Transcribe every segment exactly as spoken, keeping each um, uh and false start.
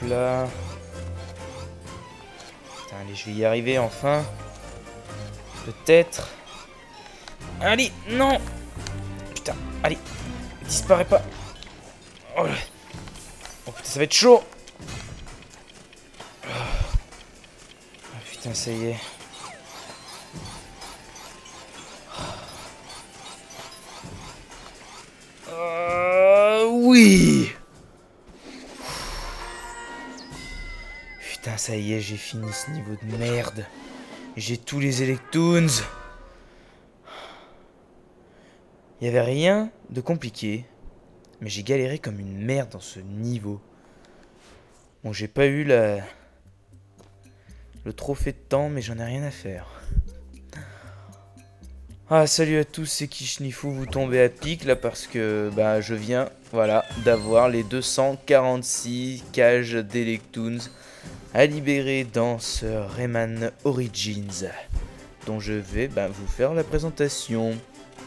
là. Putain, allez, je vais y arriver enfin. Peut-être. Allez, non. Putain, allez. Disparaît pas. Oh, là. Oh putain, ça va être chaud. Oh, putain, ça y est. Euh, oui. Putain, ça y est, j'ai fini ce niveau de merde. J'ai tous les Electoons. Il n'y avait rien de compliqué. Mais j'ai galéré comme une merde dans ce niveau. Bon, j'ai pas eu la... le trophée de temps, mais j'en ai rien à faire. Ah, salut à tous, c'est Kishnifou, vous tombez à pic là parce que bah, je viens, voilà, d'avoir les deux cent quarante-six cages d'Electoons à libérer dans ce Rayman Origins, dont je vais bah, vous faire la présentation.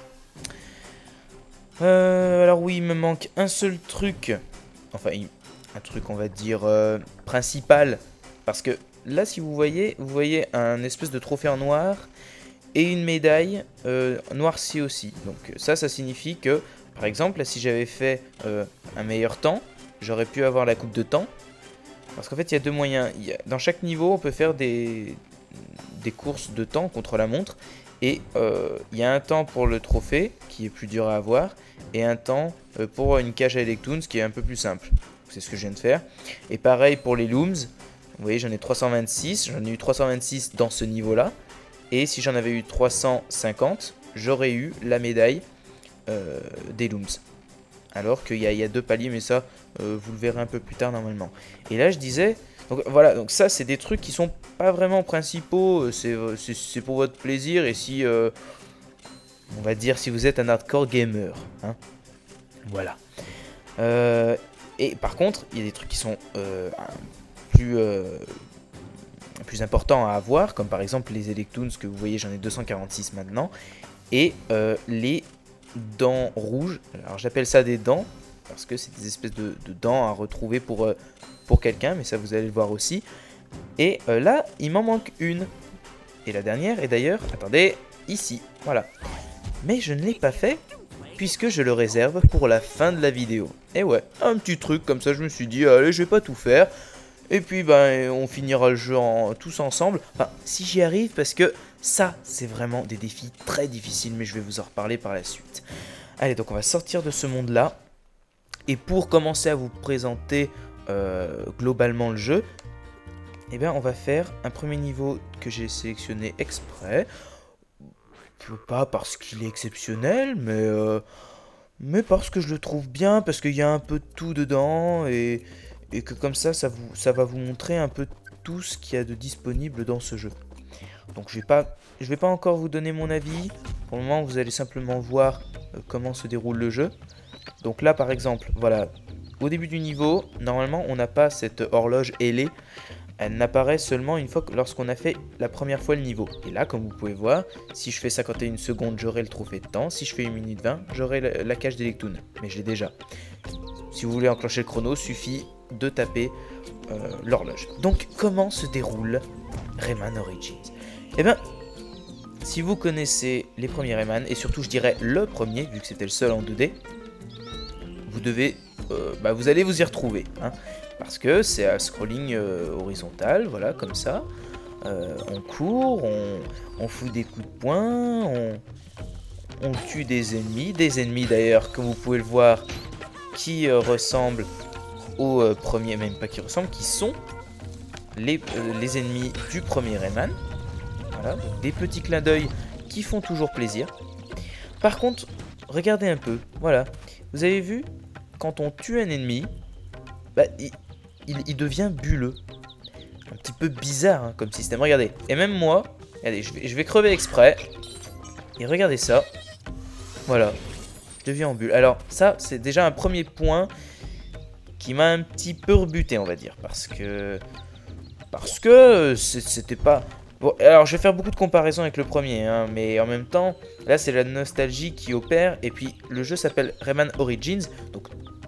Euh, alors oui, il me manque un seul truc, enfin un truc on va dire euh, principal, parce que là si vous voyez, vous voyez un espèce de trophée en noir et une médaille euh, noircie aussi. Donc ça, ça signifie que, par exemple, si j'avais fait euh, un meilleur temps, j'aurais pu avoir la coupe de temps. Parce qu'en fait, il y a deux moyens. Il y a, dans chaque niveau, on peut faire des, des courses de temps contre la montre. Et euh, il y a un temps pour le trophée, qui est plus dur à avoir, et un temps euh, pour une cage à Electoons, qui est un peu plus simple. C'est ce que je viens de faire. Et pareil pour les Looms. Vous voyez, j'en ai trois cent vingt-six. J'en ai eu trois cent vingt-six dans ce niveau-là. Et si j'en avais eu trois cent cinquante, j'aurais eu la médaille euh, des Looms. Alors qu'il y, y a deux paliers, mais ça, euh, vous le verrez un peu plus tard normalement. Et là, je disais... Donc voilà, donc ça, c'est des trucs qui sont pas vraiment principaux. C'est pour votre plaisir. Et si... Euh, on va dire si vous êtes un hardcore gamer. Hein, voilà. Euh, et par contre, il y a des trucs qui sont euh, plus... Euh, plus important à avoir, comme par exemple les Electoons que vous voyez, j'en ai deux cent quarante-six maintenant, et euh, les dents rouges. Alors j'appelle ça des dents parce que c'est des espèces de, de dents à retrouver pour, euh, pour quelqu'un, mais ça vous allez le voir aussi. Et euh, là il m'en manque une, et la dernière est d'ailleurs, attendez, ici, voilà. Mais je ne l'ai pas fait puisque je le réserve pour la fin de la vidéo. Et ouais, un petit truc comme ça, je me suis dit allez, je vais pas tout faire. Et puis ben, on finira le jeu en, tous ensemble. Enfin, si j'y arrive, parce que ça, c'est vraiment des défis très difficiles, mais je vais vous en reparler par la suite. Allez, donc on va sortir de ce monde-là. Et pour commencer à vous présenter euh, globalement le jeu, eh bien, on va faire un premier niveau que j'ai sélectionné exprès. Pas parce qu'il est exceptionnel, mais, euh, mais parce que je le trouve bien, parce qu'il y a un peu de tout dedans, et... Et que comme ça, ça, vous, ça va vous montrer un peu tout ce qu'il y a de disponible dans ce jeu. Donc je vais pas, je vais pas encore vous donner mon avis. Pour le moment, vous allez simplement voir euh, comment se déroule le jeu. Donc là, par exemple, voilà. Au début du niveau, normalement, on n'a pas cette horloge ailée. Elle n'apparaît seulement une fois que lorsqu'on a fait la première fois le niveau. Et là, comme vous pouvez voir, si je fais cinquante et une secondes, j'aurai le trophée de temps. Si je fais une minute vingt, j'aurai la, la cage d'Electoon. Mais je l'ai déjà. Si vous voulez enclencher le chrono, suffit de taper euh, l'horloge. Donc, comment se déroule Rayman Origins? Eh bien, si vous connaissez les premiers Rayman, et surtout je dirais le premier, vu que c'était le seul en deux D, vous devez, euh, bah, vous allez vous y retrouver, hein, parce que c'est un scrolling euh, horizontal, voilà, comme ça. Euh, on court, on, on fout des coups de poing, on, on tue des ennemis, des ennemis d'ailleurs, comme vous pouvez le voir, qui euh, ressemblent aux euh, premiers, même pas qui ressemblent, qui sont les, euh, les ennemis du premier Rayman. Voilà, donc des petits clins d'œil qui font toujours plaisir. Par contre, regardez un peu, voilà, vous avez vu, quand on tue un ennemi, bah, il, il, il devient bulleux. Un petit peu bizarre hein, comme système, regardez. Et même moi, regardez, je vais, je vais crever exprès. Et regardez ça, voilà, je deviens en bulle. Alors ça, c'est déjà un premier point qui m'a un petit peu rebuté, on va dire, parce que parce que c'était pas bon. Alors je vais faire beaucoup de comparaisons avec le premier, hein, mais en même temps, là c'est la nostalgie qui opère, et puis le jeu s'appelle Rayman Origins, donc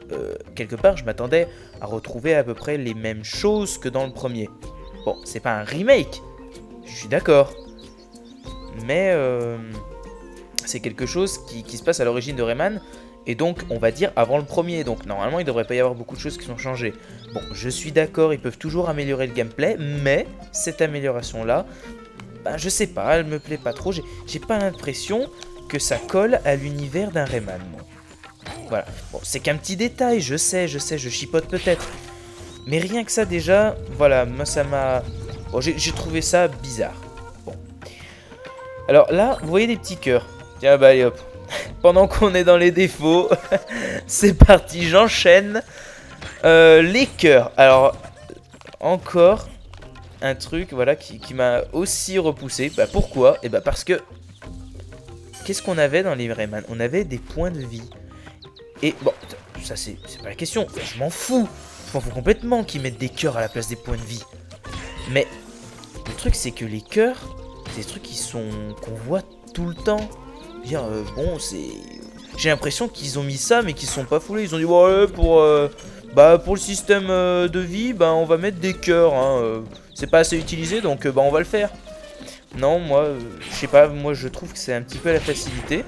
euh, quelque part, je m'attendais à retrouver à peu près les mêmes choses que dans le premier. Bon, c'est pas un remake, je suis d'accord. Mais euh, c'est quelque chose qui, qui se passe à l'origine de Rayman. Et donc, on va dire avant le premier. Donc, normalement, il ne devrait pas y avoir beaucoup de choses qui sont changées. Bon, je suis d'accord, ils peuvent toujours améliorer le gameplay. Mais cette amélioration-là, ben, je sais pas, elle me plaît pas trop. J'ai pas l'impression que ça colle à l'univers d'un Rayman, moi. Voilà. Bon, c'est qu'un petit détail, je sais, je sais, je chipote peut-être. Mais rien que ça, déjà, voilà, moi, ça m'a... Bon, j'ai trouvé ça bizarre. Bon. Alors là, vous voyez des petits cœurs. Tiens, bah allez hop. Pendant qu'on est dans les défauts, c'est parti, j'enchaîne. Euh, les cœurs. Alors, encore un truc, voilà, qui, qui m'a aussi repoussé. Bah pourquoi? Et bah parce que... Qu'est-ce qu'on avait dans les Rayman? On avait des points de vie. Et bon, ça c'est pas la question. Je m'en fous. Je m'en fous complètement qu'ils mettent des cœurs à la place des points de vie. Mais le truc c'est que les cœurs, c'est des trucs qui sont qu'on voit tout le temps. Dire, euh, bon, c'est... J'ai l'impression qu'ils ont mis ça, mais qu'ils sont pas foulés. Ils ont dit, ouais, pour, euh, bah, pour le système euh, de vie, bah, on va mettre des cœurs. Hein, euh, c'est pas assez utilisé, donc euh, bah, on va le faire. Non, moi, euh, je sais pas, moi je trouve que c'est un petit peu à la facilité.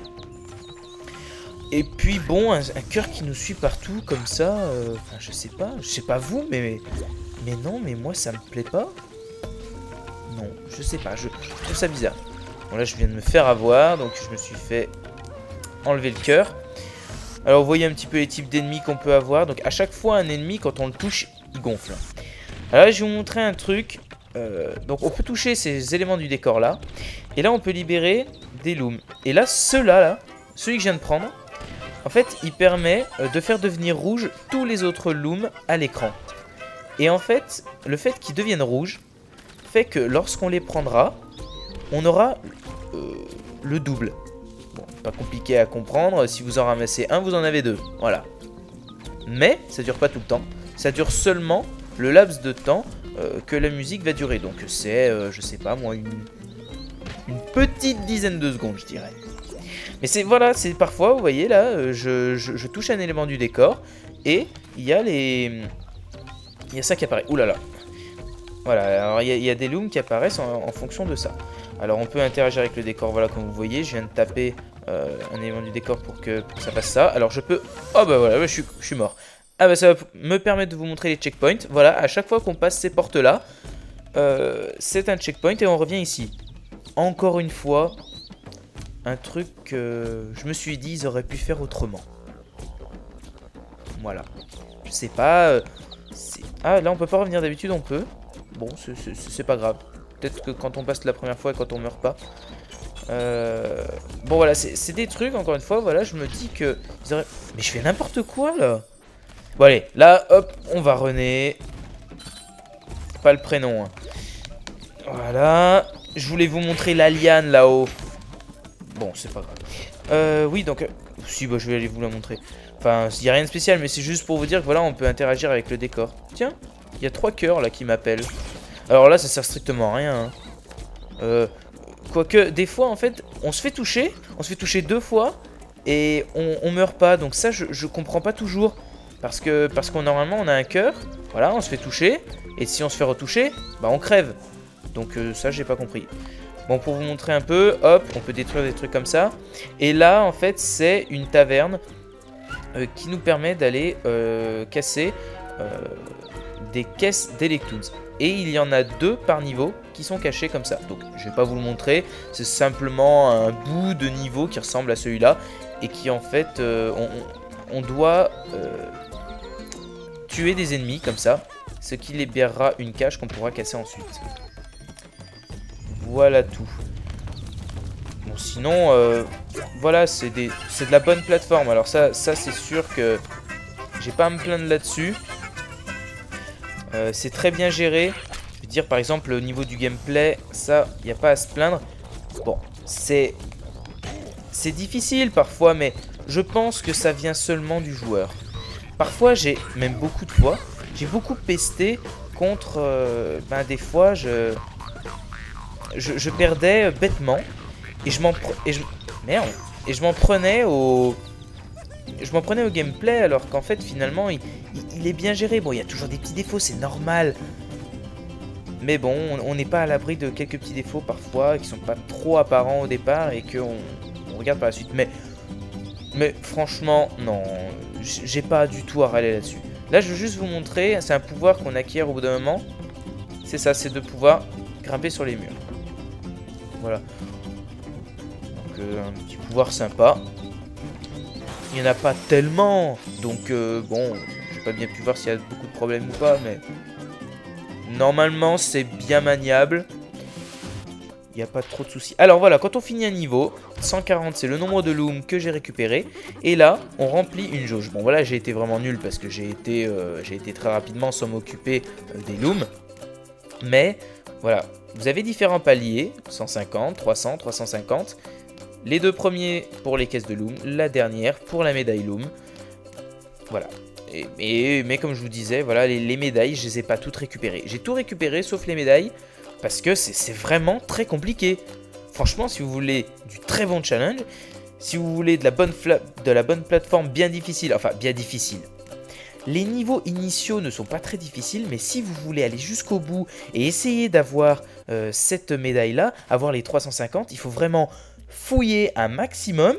Et puis bon, un, un cœur qui nous suit partout comme ça, euh, enfin, je sais pas, je sais pas vous, mais, mais non, mais moi ça me plaît pas. Non, je sais pas, je, je trouve ça bizarre. Bon là je viens de me faire avoir, donc je me suis fait enlever le cœur. Alors vous voyez un petit peu les types d'ennemis qu'on peut avoir. Donc à chaque fois un ennemi, quand on le touche, il gonfle. Alors là je vais vous montrer un truc. Euh, donc on peut toucher ces éléments du décor là. Et là on peut libérer des looms. Et là ceux-là, là, celui que je viens de prendre, en fait il permet de faire devenir rouge tous les autres looms à l'écran. Et en fait, le fait qu'ils deviennent rouges fait que lorsqu'on les prendra, on aura euh, le double. Bon, pas compliqué à comprendre, si vous en ramassez un, vous en avez deux, voilà. Mais ça dure pas tout le temps, ça dure seulement le laps de temps euh, que la musique va durer. Donc c'est, euh, je sais pas moi, une, une petite dizaine de secondes, je dirais. Mais c'est, voilà, c'est parfois, vous voyez là, euh, je, je, je touche un élément du décor, et il y a les... Il y a ça qui apparaît, oulala. Voilà, alors il y, y a des looms qui apparaissent en, en fonction de ça. Alors on peut interagir avec le décor, voilà, comme vous voyez, je viens de taper euh, un élément du décor pour que, pour que ça fasse ça. Alors je peux... Oh bah voilà, je suis, je suis mort. Ah bah ça va me permettre de vous montrer les checkpoints. Voilà, à chaque fois qu'on passe ces portes-là, euh, c'est un checkpoint et on revient ici. Encore une fois, un truc que je me suis dit, ils auraient pu faire autrement. Voilà. Je sais pas... Euh, ah, là on peut pas revenir, d'habitude on peut. Bon, c'est pas grave. Peut-être que quand on passe la première fois et quand on meurt pas. Euh... Bon voilà, c'est des trucs, encore une fois, voilà, je me dis que... Ils auraient... Mais je fais n'importe quoi là. Bon allez, là, hop, on va runner. Pas le prénom. Hein. Voilà. Je voulais vous montrer la liane là-haut. Bon, c'est pas grave. Euh, oui, donc... Si, bah je vais aller vous la montrer. Enfin, il n'y a rien de spécial, mais c'est juste pour vous dire que voilà, on peut interagir avec le décor. Tiens, il y a trois cœurs là qui m'appellent. Alors là, ça sert strictement à rien. Hein. Euh, quoique, des fois, en fait, on se fait toucher. On se fait toucher deux fois. Et on, on meurt pas. Donc ça, je, je comprends pas toujours. Parce que parce qu'on normalement, on a un cœur. Voilà, on se fait toucher. Et si on se fait retoucher, bah on crève. Donc euh, ça, j'ai pas compris. Bon, pour vous montrer un peu, hop, on peut détruire des trucs comme ça. Et là, en fait, c'est une taverne euh, qui nous permet d'aller euh, casser euh, des caisses d'Electoons. Et il y en a deux par niveau qui sont cachés comme ça. Donc, je vais pas vous le montrer. C'est simplement un bout de niveau qui ressemble à celui-là. Et qui, en fait, euh, on, on doit euh, tuer des ennemis comme ça. Ce qui libérera une cache qu'on pourra casser ensuite. Voilà tout. Bon, sinon, euh, voilà, c'est de la bonne plateforme. Alors ça, ça c'est sûr que j'ai pas à me plaindre là-dessus. Euh, c'est très bien géré. Je veux dire, par exemple, au niveau du gameplay, ça, il n'y a pas à se plaindre. Bon, c'est... C'est difficile parfois, mais je pense que ça vient seulement du joueur. Parfois, j'ai, même beaucoup de fois, j'ai beaucoup pesté contre... Euh, ben, des fois, je... Je, je perdais bêtement et je m'en et je merde et je m'en prenais au je m'en prenais au gameplay alors qu'en fait finalement il, il, il est bien géré. Bon, il y a toujours des petits défauts, c'est normal. Mais bon, on n'est pas à l'abri de quelques petits défauts parfois qui sont pas trop apparents au départ et qu'on on regarde par la suite. Mais, mais franchement, non, j'ai pas du tout à râler là-dessus. Là, je veux juste vous montrer, c'est un pouvoir qu'on acquiert au bout d'un moment. C'est ça, c'est de pouvoir grimper sur les murs. Voilà. Donc, euh, un petit pouvoir sympa. Il n'y en a pas tellement. Donc, euh, bon, j'ai pas bien pu voir s'il y a beaucoup de problèmes ou pas, mais... Normalement, c'est bien maniable. Il n'y a pas trop de soucis. Alors voilà, quand on finit un niveau, cent quarante, c'est le nombre de looms que j'ai récupéré. Et là, on remplit une jauge. Bon, voilà, j'ai été vraiment nul parce que j'ai été, euh, j'ai été très rapidement sans m'occuper euh, des looms. Mais, voilà, vous avez différents paliers. cent cinquante, trois cents, trois cent cinquante. Les deux premiers pour les caisses de loom. La dernière pour la médaille loom. Voilà. Et, et, mais comme je vous disais, voilà, les, les médailles, je les ai pas toutes récupérées. J'ai tout récupéré sauf les médailles, parce que c'est vraiment très compliqué. Franchement, si vous voulez du très bon challenge, si vous voulez de la bonne, de la bonne plateforme bien difficile, enfin bien difficile. Les niveaux initiaux ne sont pas très difficiles, mais si vous voulez aller jusqu'au bout et essayer d'avoir euh, cette médaille-là, avoir les trois cent cinquante, il faut vraiment fouiller un maximum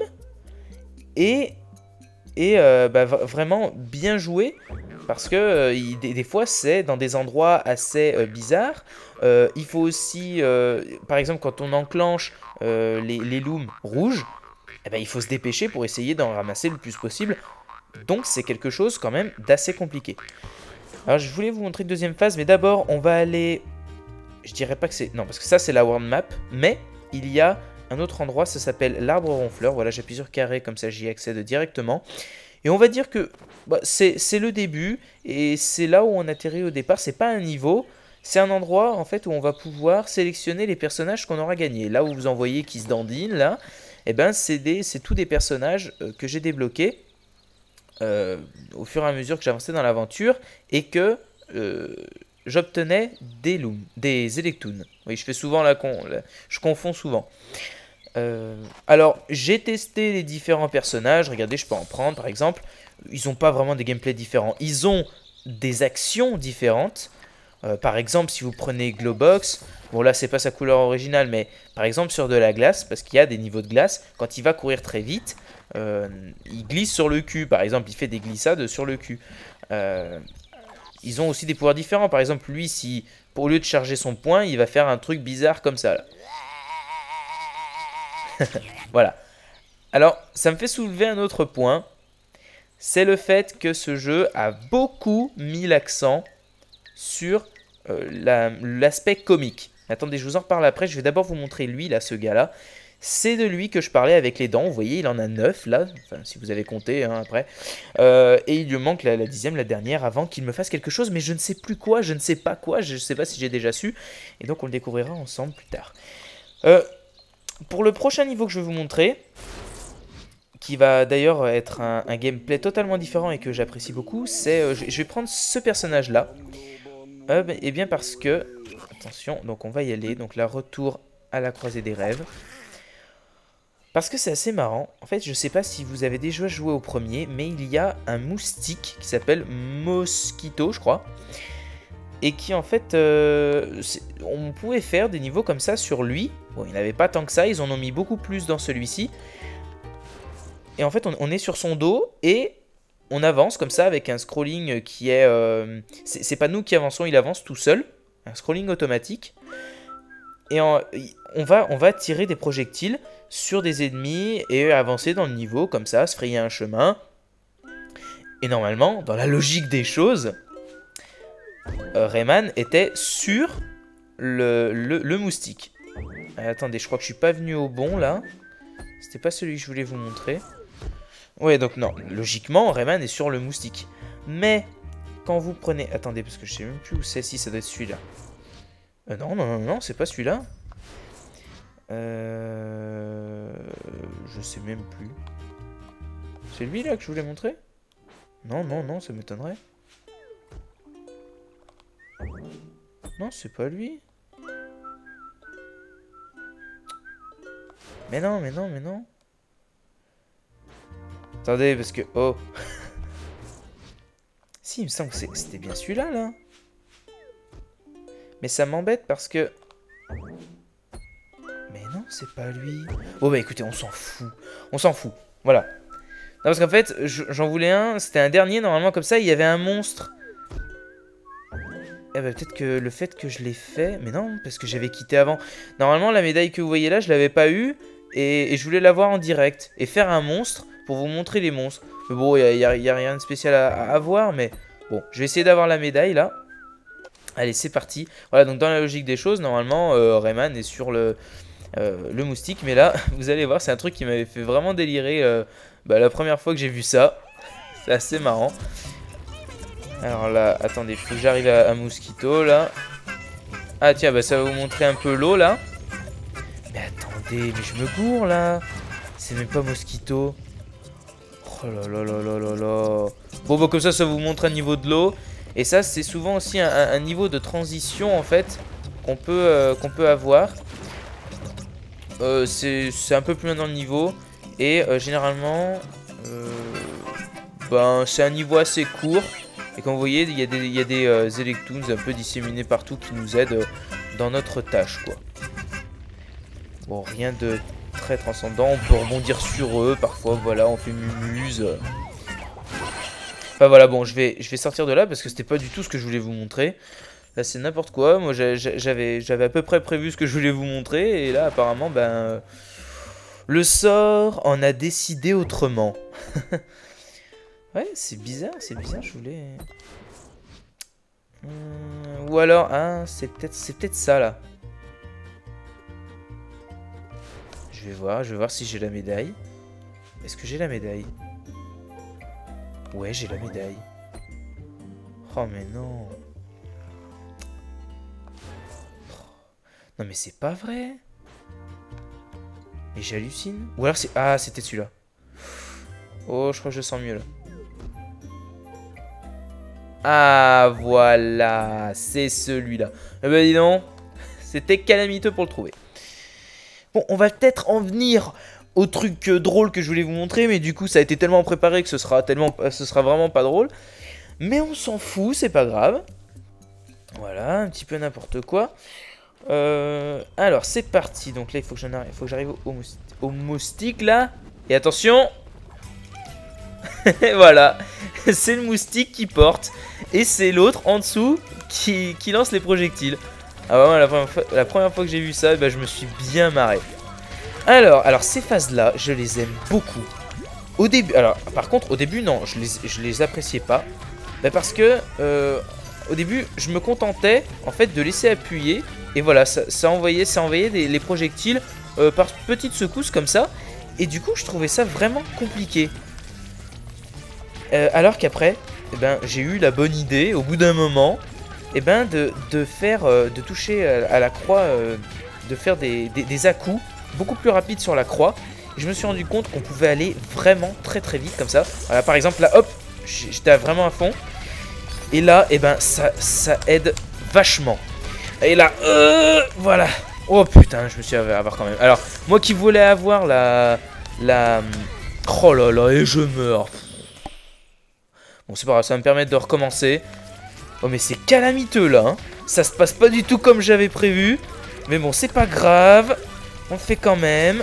et... Et euh, bah, vraiment bien joué parce que euh, il, des, des fois c'est dans des endroits assez euh, bizarres. Euh, il faut aussi, euh, par exemple quand on enclenche euh, les, les looms rouges, eh ben, il faut se dépêcher pour essayer d'en ramasser le plus possible. Donc c'est quelque chose quand même d'assez compliqué. Alors je voulais vous montrer une deuxième phase, mais d'abord on va aller... Je dirais pas que c'est... Non, parce que ça c'est la world map, mais il y a... un autre endroit, ça s'appelle l'arbre ronfleur. Voilà, j'appuie sur carré, comme ça j'y accède directement. Et on va dire que bah, c'est le début, et c'est là où on atterrit au départ. C'est pas un niveau, c'est un endroit en fait où on va pouvoir sélectionner les personnages qu'on aura gagnés. Là où vous en voyez qui se dandinent, là, eh ben, c'est tous des personnages euh, que j'ai débloqués euh, au fur et à mesure que j'avançais dans l'aventure, et que... Euh, j'obtenais des looms, des Electoons. Oui, je fais souvent la con, la, je confonds souvent. Euh, alors, j'ai testé les différents personnages. Regardez, je peux en prendre par exemple. Ils n'ont pas vraiment des gameplays différents. Ils ont des actions différentes. Euh, par exemple, si vous prenez Glowbox, bon là c'est pas sa couleur originale, mais par exemple sur de la glace, parce qu'il y a des niveaux de glace, quand il va courir très vite, euh, il glisse sur le cul. Par exemple, il fait des glissades sur le cul. Euh, Ils ont aussi des pouvoirs différents. Par exemple, lui, si au lieu de charger son poing, il va faire un truc bizarre comme ça. Là. Voilà. Alors, ça me fait soulever un autre point. C'est le fait que ce jeu a beaucoup mis l'accent sur euh, l'aspect la, comique. Attendez, je vous en reparle après. Je vais d'abord vous montrer lui, là, ce gars-là. C'est de lui que je parlais avec les dents. Vous voyez, il en a neuf là, enfin, si vous avez compté hein, après. Euh, et il lui manque la, la dixième, la dernière, avant qu'il me fasse quelque chose. Mais je ne sais plus quoi, je ne sais pas quoi. Je ne sais pas si j'ai déjà su. Et donc on le découvrira ensemble plus tard. Euh, pour le prochain niveau que je vais vous montrer, qui va d'ailleurs être un, un gameplay totalement différent et que j'apprécie beaucoup, c'est... Euh, je, je vais prendre ce personnage-là. Euh, et bien parce que... Attention, donc on va y aller. Donc là, retour à la croisée des rêves. Parce que c'est assez marrant. En fait, je sais pas si vous avez déjà joué au premier, mais il y a un moustique qui s'appelle Mosquito, je crois. Et qui, en fait, euh, on pouvait faire des niveaux comme ça sur lui. Bon, il n'y en avait pas tant que ça, ils en ont mis beaucoup plus dans celui-ci. Et en fait, on, on est sur son dos et on avance comme ça avec un scrolling qui est... Euh, c'est pas nous qui avançons, il avance tout seul. Un scrolling automatique. Et en, on, va, on va tirer des projectiles sur des ennemis et avancer dans le niveau comme ça, se frayer un chemin. Et normalement, dans la logique des choses, euh, Rayman était sur le, le, le moustique. Euh, attendez, je crois que je suis pas venu au bon là. C'était pas celui que je voulais vous montrer. Ouais, donc non, logiquement, Rayman est sur le moustique. Mais quand vous prenez... Attendez, parce que je sais même plus où c'est, si ça doit être celui-là. Euh, non, non, non, non, c'est pas celui-là. Euh... Je sais même plus. C'est lui là que je voulais montrer? Non, non, non, ça m'étonnerait. Non, c'est pas lui. Mais non, mais non, mais non. Attendez, parce que... Oh. Si, il me semble que c'était bien celui-là, là. Mais ça m'embête parce que... Mais non, c'est pas lui. Bon, bah écoutez, on s'en fout. On s'en fout. Voilà. Non, parce qu'en fait, j'en voulais un. C'était un dernier, normalement, comme ça, il y avait un monstre. Eh bah, peut-être que le fait que je l'ai fait... Mais non, parce que j'avais quitté avant. Normalement, la médaille que vous voyez là, je l'avais pas eue. Et, et je voulais l'avoir en direct. Et faire un monstre pour vous montrer les monstres. Mais bon, il n'y a, y a rien de spécial à, à avoir. Mais bon, je vais essayer d'avoir la médaille, là. Allez, c'est parti. Voilà, donc dans la logique des choses, normalement, euh, Rayman est sur le... Euh, le moustique, mais là vous allez voir, c'est un truc qui m'avait fait vraiment délirer euh, bah, la première fois que j'ai vu ça. C'est assez marrant. Alors là, attendez, faut que j'arrive à, à Mosquito là. Ah tiens, bah ça va vous montrer un peu l'eau là. Mais attendez, mais je me gourre là. C'est même pas Mosquito. Oh là là là là là là. Bon bah comme ça, ça vous montre un niveau de l'eau. Et ça c'est souvent aussi un, un, un niveau de transition en fait qu'on peut, euh, qu'on peut avoir. Euh, c'est un peu plus loin dans le niveau. Et euh, généralement, euh, ben, c'est un niveau assez court. Et comme vous voyez, il y a des, il y a des euh, Electoons un peu disséminés partout qui nous aident euh, dans notre tâche, quoi. Bon, rien de très transcendant. On peut rebondir sur eux. Parfois, voilà, on fait mumuse. Enfin voilà, bon, je vais, je vais sortir de là parce que c'était pas du tout ce que je voulais vous montrer. Là, c'est n'importe quoi. Moi, j'avais j'avais à peu près prévu ce que je voulais vous montrer. Et là, apparemment, ben... Euh, le sort en a décidé autrement. Ouais, c'est bizarre, c'est bizarre, je voulais... Hum, ou alors, hein, c'est peut-être c'est peut-être ça, là. Je vais voir, je vais voir si j'ai la médaille. Est-ce que j'ai la médaille? Ouais, j'ai la médaille. Oh, mais non. Non mais c'est pas vrai. Et j'hallucine. Ou alors c'est... Ah, c'était celui-là. Oh, je crois que je sens mieux là. Ah, voilà. C'est celui-là. Eh ben dis donc. C'était calamiteux pour le trouver. Bon, on va peut-être en venir au truc euh, drôle que je voulais vous montrer. Mais du coup, ça a été tellement préparé que ce sera, tellement, ce sera vraiment pas drôle. Mais on s'en fout, c'est pas grave. Voilà, un petit peu n'importe quoi. Euh, alors c'est parti. Donc là il faut que j'arrive, il faut que j'arrive au, au moustique là. Et attention. Voilà. C'est le moustique qui porte. Et c'est l'autre en dessous qui, qui lance les projectiles. Ah vraiment la première fois, la première fois que j'ai vu ça, bah, je me suis bien marré. Alors, alors ces phases là, je les aime beaucoup. Au début, alors par contre au début non, je les, je les appréciais pas. Bah, parce que euh, au début je me contentais en fait de laisser appuyer. Et voilà, ça, ça envoyait, ça envoyait des, les projectiles euh, par petites secousses comme ça. Et du coup, je trouvais ça vraiment compliqué. Euh, alors qu'après, eh ben, j'ai eu la bonne idée, au bout d'un moment, eh ben, de, de faire, euh, de toucher à, à la croix, euh, de faire des, des, des à-coups beaucoup plus rapides sur la croix. Et je me suis rendu compte qu'on pouvait aller vraiment très très vite comme ça. Voilà, par exemple, là, hop, j'étais vraiment à fond. Et là, eh ben, ça, ça aide vachement. Et là, euh, voilà. Oh putain, je me suis avoir quand même. Alors, moi qui voulais avoir la... La... Oh là là, et je meurs. Bon, c'est pas grave, ça va me permettre de recommencer. Oh, mais c'est calamiteux, là. Hein. Ça se passe pas du tout comme j'avais prévu. Mais bon, c'est pas grave. On le fait quand même.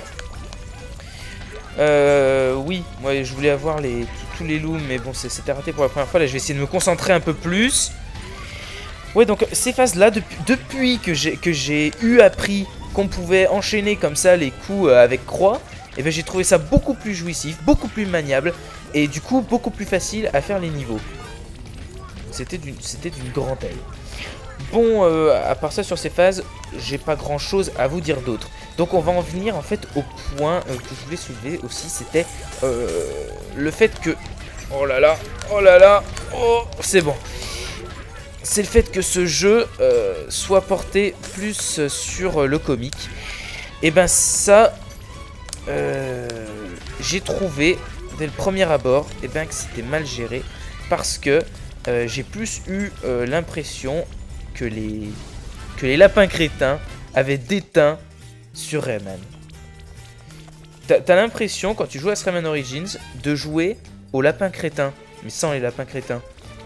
Euh... Oui, moi, je voulais avoir les, tous les loups, mais bon, c'était raté pour la première fois. Là, je vais essayer de me concentrer un peu plus. Ouais, donc ces phases-là, depuis, depuis que j'ai eu appris qu'on pouvait enchaîner comme ça les coups euh, avec croix, et ben j'ai trouvé ça beaucoup plus jouissif, beaucoup plus maniable, et du coup beaucoup plus facile à faire les niveaux. C'était d'une d'une grande aide. Bon, euh, à part ça sur ces phases, j'ai pas grand-chose à vous dire d'autre. Donc on va en venir en fait au point euh, que je voulais soulever aussi, c'était euh, le fait que... Oh là là, oh là là, oh, c'est bon. C'est le fait que ce jeu euh, soit porté plus sur le comique. Et ben ça, euh, j'ai trouvé dès le premier abord et ben que c'était mal géré. Parce que euh, j'ai plus eu euh, l'impression que les, que les lapins crétins avaient déteint sur Rayman. t'as t'as l'impression, quand tu joues à Rayman Origins, de jouer au lapin crétin, mais sans les lapins crétins.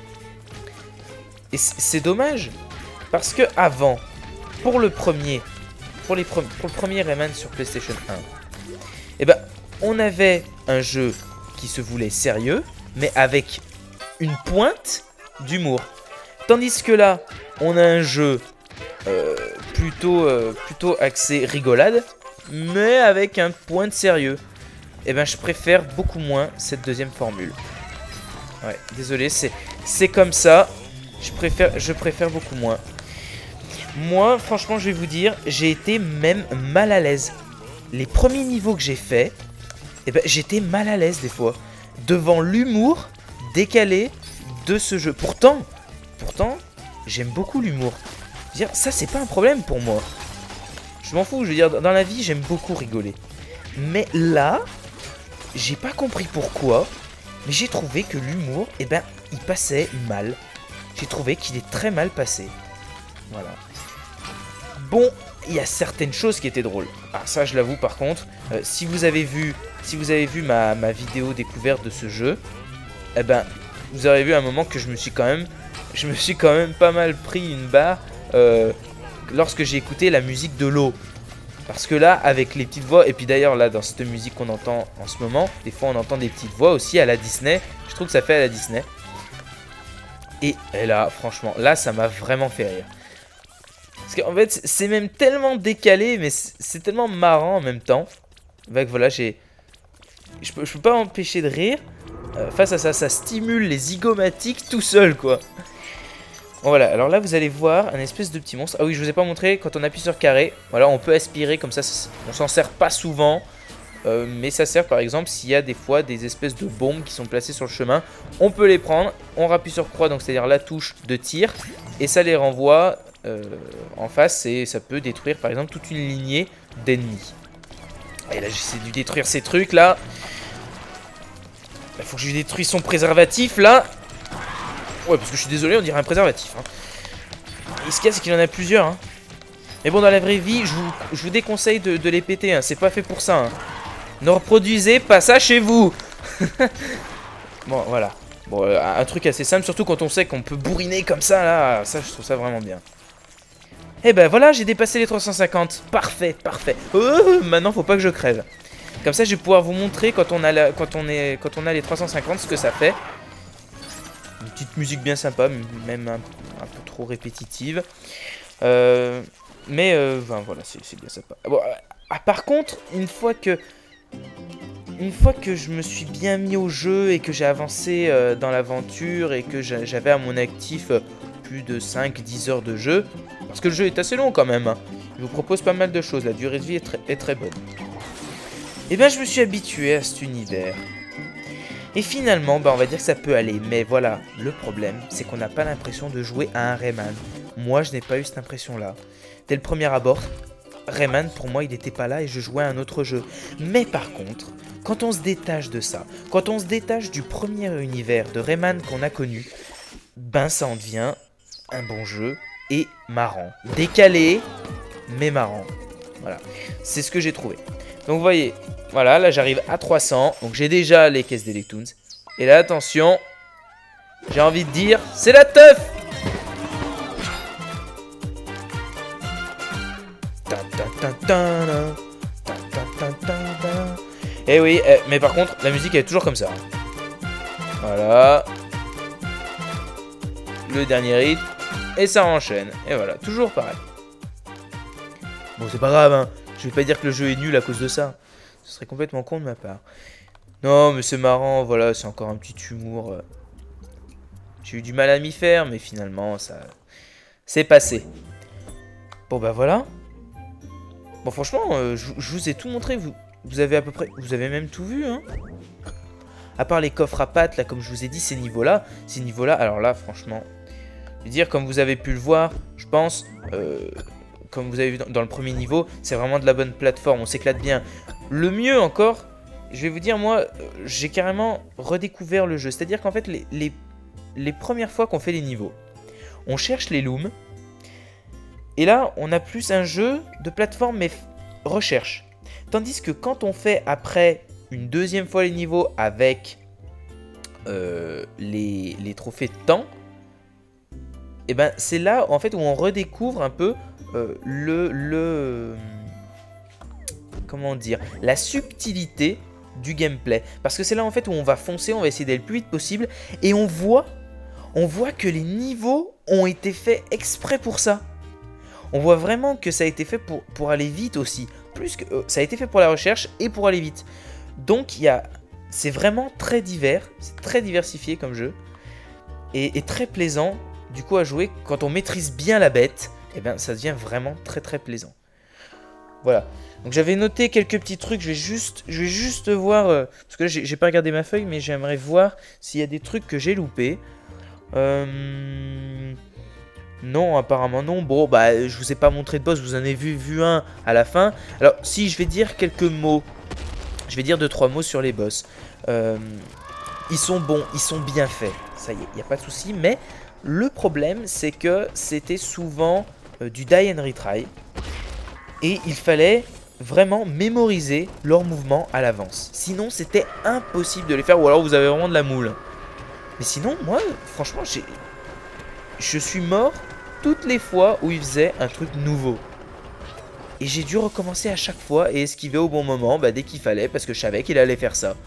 Et c'est dommage, parce que avant, pour le premier, pour, les pre pour le premier Rayman sur PlayStation un, eh ben, on avait un jeu qui se voulait sérieux, mais avec une pointe d'humour. Tandis que là, on a un jeu euh, plutôt, euh, plutôt axé rigolade, mais avec un point de sérieux. Et ben, je préfère beaucoup moins cette deuxième formule. Ouais, désolé, c'est comme ça. Je préfère, je préfère beaucoup moins. Moi, franchement, je vais vous dire, j'ai été même mal à l'aise. Les premiers niveaux que j'ai faits, eh ben, j'étais mal à l'aise des fois. Devant l'humour décalé de ce jeu. Pourtant, pourtant, j'aime beaucoup l'humour. Je veux dire, ça, c'est pas un problème pour moi. Je m'en fous, je veux dire, dans la vie, j'aime beaucoup rigoler. Mais là, j'ai pas compris pourquoi, mais j'ai trouvé que l'humour, eh ben, il passait mal. J'ai trouvé qu'il est très mal passé. Voilà. Bon, il y a certaines choses qui étaient drôles. Ah, ça, je l'avoue, par contre, euh, si vous avez vu, si vous avez vu ma, ma vidéo découverte de ce jeu, eh ben, vous aurez vu à un moment que je me suis quand même, je me suis quand même pas mal pris une barre euh, lorsque j'ai écouté la musique de l'eau. Parce que là, avec les petites voix, et puis d'ailleurs là, dans cette musique qu'on entend en ce moment, des fois on entend des petites voix aussi à la Disney. Je trouve que ça fait à la Disney. Et, et là, franchement, là, ça m'a vraiment fait rire. Parce qu'en fait, c'est même tellement décalé, mais c'est tellement marrant en même temps. Bah, que voilà, j'ai... Je peux, je peux pas m'empêcher de rire. Euh, face à ça, ça stimule les zygomatiques tout seul, quoi. Bon, voilà, alors là, vous allez voir un espèce de petit monstre. Ah oui, je vous ai pas montré, quand on appuie sur carré, voilà, on peut aspirer comme ça. ça on s'en sert pas souvent. Euh, mais ça sert par exemple s'il y a des fois des espèces de bombes qui sont placées sur le chemin. On peut les prendre, on rappuie sur croix, donc c'est-à-dire la touche de tir. Et ça les renvoie euh, en face et ça peut détruire par exemple toute une lignée d'ennemis. Et là j'essaie de lui détruire ces trucs là. Il faut que je lui détruise son préservatif là. Ouais, parce que je suis désolé, on dirait un préservatif. Hein. Et ce qu'il y a, c'est qu'il en a plusieurs. Hein. Mais bon, dans la vraie vie, je vous, je vous déconseille de, de les péter. Hein. C'est pas fait pour ça. Hein. Ne reproduisez pas ça chez vous. Bon, voilà. Bon, euh, un truc assez simple, surtout quand on sait qu'on peut bourriner comme ça, là. Ça, je trouve ça vraiment bien. Et ben voilà, j'ai dépassé les trois cent cinquante. Parfait, parfait. Oh, maintenant, faut pas que je crève. Comme ça, je vais pouvoir vous montrer quand on a, la, quand on est, quand on a les trois cent cinquante ce que ça fait. Une petite musique bien sympa, même un, un peu trop répétitive. Euh, mais, euh, ben, voilà, c'est bien sympa. Bon, ah, par contre, une fois que... Une fois que je me suis bien mis au jeu et que j'ai avancé euh, dans l'aventure et que j'avais à mon actif euh, plus de cinq à dix heures de jeu, parce que le jeu est assez long quand même, hein, il vous propose pas mal de choses, la durée de vie est très, est très bonne. Et bien je me suis habitué à cet univers. Et finalement, bah, on va dire que ça peut aller, mais voilà, le problème, c'est qu'on n'a pas l'impression de jouer à un Rayman. Moi, je n'ai pas eu cette impression-là. Dès le premier abord, Rayman, pour moi, il n'était pas là et je jouais à un autre jeu. Mais par contre, quand on se détache de ça, quand on se détache du premier univers de Rayman qu'on a connu, ben ça en devient un bon jeu et marrant. Décalé, mais marrant. Voilà, c'est ce que j'ai trouvé. Donc vous voyez, voilà, là j'arrive à trois cents, donc j'ai déjà les caisses d'Electoons. Et là, attention, j'ai envie de dire, c'est la teuf! Eh oui, eh, mais par contre, la musique elle est toujours comme ça. Voilà. Le dernier rythme. Et ça enchaîne. Et voilà, toujours pareil. Bon, c'est pas grave, hein. Je vais pas dire que le jeu est nul à cause de ça. Ce serait complètement con de ma part. Non, mais c'est marrant, voilà, c'est encore un petit humour. J'ai eu du mal à m'y faire, mais finalement, ça... c'est passé. Bon, bah voilà. Bon, franchement, euh, je, je vous ai tout montré. Vous, vous avez à peu près... Vous avez même tout vu, hein. À part les coffres à pattes, là, comme je vous ai dit, ces niveaux-là. Ces niveaux-là, alors là, franchement... Je veux dire, comme vous avez pu le voir, je pense... Euh, comme vous avez vu dans, dans le premier niveau, c'est vraiment de la bonne plateforme. On s'éclate bien. Le mieux encore, je vais vous dire, moi, j'ai carrément redécouvert le jeu. C'est-à-dire qu'en fait, les, les, les premières fois qu'on fait les niveaux, on cherche les looms. Et là, on a plus un jeu de plateforme, mais recherche. Tandis que quand on fait après une deuxième fois les niveaux avec euh, les, les trophées de temps, et ben c'est là en fait où on redécouvre un peu euh, le, le comment dire, la subtilité du gameplay. Parce que c'est là en fait où on va foncer, on va essayer d'aller le plus vite possible et on voit, on voit que les niveaux ont été faits exprès pour ça. On voit vraiment que ça a été fait pour, pour aller vite aussi. Plus que euh, ça a été fait pour la recherche et pour aller vite. Donc il y a, c'est vraiment très divers, c'est très diversifié comme jeu et, et très plaisant du coup à jouer. Quand on maîtrise bien la bête, et ben ça devient vraiment très très plaisant. Voilà. Donc j'avais noté quelques petits trucs. Je vais juste, je vais juste voir euh, parce que là j'ai pas regardé ma feuille, mais j'aimerais voir s'il y a des trucs que j'ai loupés. Euh... Non, apparemment non. Bon, bah, je vous ai pas montré de boss, vous en avez vu, vu un à la fin. Alors, si, je vais dire quelques mots. Je vais dire deux, trois mots sur les boss. Euh, ils sont bons, ils sont bien faits. Ça y est, il n'y a pas de souci. Mais le problème, c'est que c'était souvent euh, du die and retry. Et il fallait vraiment mémoriser leurs mouvements à l'avance. Sinon, c'était impossible de les faire. Ou alors, vous avez vraiment de la moule. Mais sinon, moi, franchement, j'ai... je suis mort toutes les fois où il faisait un truc nouveau. Et j'ai dû recommencer à chaque fois et esquiver au bon moment, bah, dès qu'il fallait, parce que je savais qu'il allait faire ça.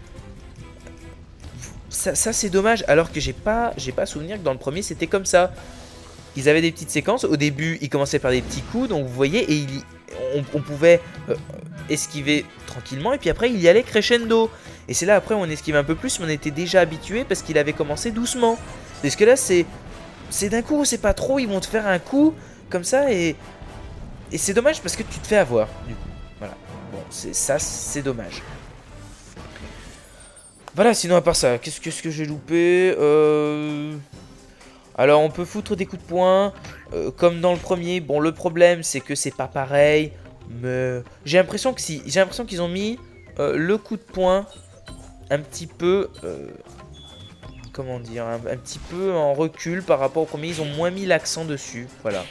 Ça, ça c'est dommage, alors que j'ai pas, j'ai pas souvenir que dans le premier c'était comme ça. Ils avaient des petites séquences, au début ils commençaient par des petits coups, donc vous voyez, et il, on, on pouvait euh, esquiver tranquillement, et puis après il y allait crescendo. Et c'est là après on esquive un peu plus, mais on était déjà habitué parce qu'il avait commencé doucement. Parce que là c'est... c'est d'un coup, c'est pas trop, ils vont te faire un coup comme ça et, et c'est dommage parce que tu te fais avoir du coup. Voilà, bon, c'est ça, c'est dommage. Voilà, sinon à part ça, qu'est-ce que, que j'ai loupé euh... Alors on peut foutre des coups de poing euh, comme dans le premier. Bon, le problème c'est que c'est pas pareil, mais j'ai l'impression que si, j'ai l'impression qu'ils ont mis euh, le coup de poing un petit peu... Euh... comment dire, un, un petit peu en recul par rapport au premier, ils ont moins mis l'accent dessus, voilà.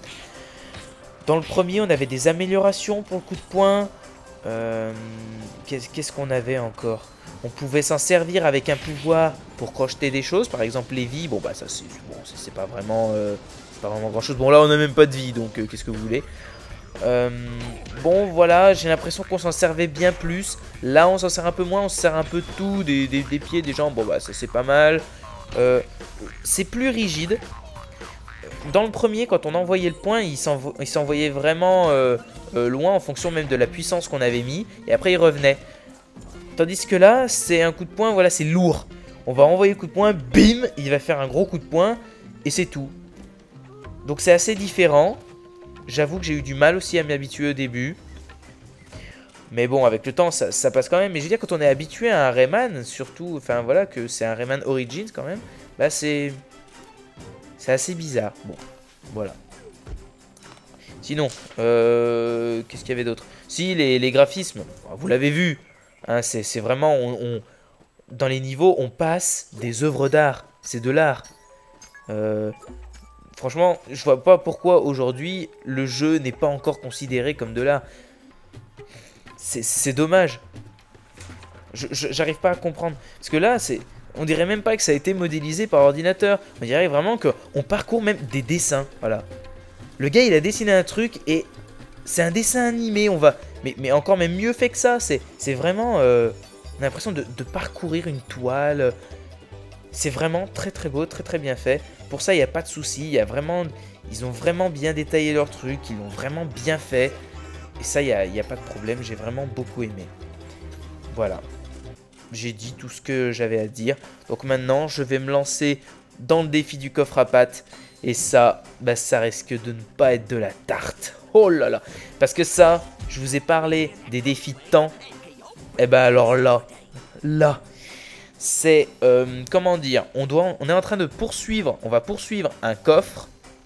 Dans le premier, on avait des améliorations pour le coup de poing. Euh, Qu'est-ce qu'on avait encore? On pouvait s'en servir avec un pouvoir pour crocheter des choses, par exemple les vies. Bon bah ça c'est bon, c'est pas vraiment, euh, pas vraiment grand chose. Bon là on n'a même pas de vie, donc euh, qu'est-ce que vous voulez? Euh, bon voilà, j'ai l'impression qu'on s'en servait bien plus. Là on s'en sert un peu moins, on se sert un peu de tout, des, des, des pieds, des jambes, bon bah ça c'est pas mal. euh, C'est plus rigide. Dans le premier, quand on envoyait le point, il s'envoyait vraiment euh, euh, loin en fonction même de la puissance qu'on avait mis. Et après il revenait. Tandis que là, c'est un coup de poing, voilà, c'est lourd. On va envoyer le coup de poing, bim, il va faire un gros coup de poing. Et c'est tout. Donc c'est assez différent. J'avoue que j'ai eu du mal aussi à m'y habituer au début. Mais bon, avec le temps, ça, ça passe quand même. Mais je veux dire, quand on est habitué à un Rayman, surtout, enfin voilà, que c'est un Rayman Origins quand même, bah c'est... c'est assez bizarre. Bon, voilà. Sinon, euh, qu'est-ce qu'il y avait d'autre? Si, les, les graphismes, vous l'avez vu. Hein, c'est vraiment... On, on, dans les niveaux, on passe des œuvres d'art. C'est de l'art. Euh... Franchement, je vois pas pourquoi aujourd'hui le jeu n'est pas encore considéré comme de l'art. C'est dommage. J'arrive pas à comprendre. Parce que là, c'est, on dirait même pas que ça a été modélisé par ordinateur. On dirait vraiment qu'on parcourt même des dessins. Voilà. Le gars, il a dessiné un truc et c'est un dessin animé. On va, mais, mais encore même mieux fait que ça. C'est vraiment... Euh, on a l'impression de, de parcourir une toile. C'est vraiment très très beau, très très bien fait. Pour ça, il n'y a pas de souci. Il y a vraiment, ils ont vraiment bien détaillé leur truc. Ils l'ont vraiment bien fait. Et ça, il n'y a, il y a pas de problème. J'ai vraiment beaucoup aimé. Voilà. J'ai dit tout ce que j'avais à dire. Donc maintenant, je vais me lancer dans le défi du coffre à pattes. Et ça, bah, ça risque de ne pas être de la tarte. Oh là là. Parce que ça, je vous ai parlé des défis de temps. Et ben alors là, là... c'est, euh, comment dire, on, doit, on est en train de poursuivre, on va poursuivre un coffre.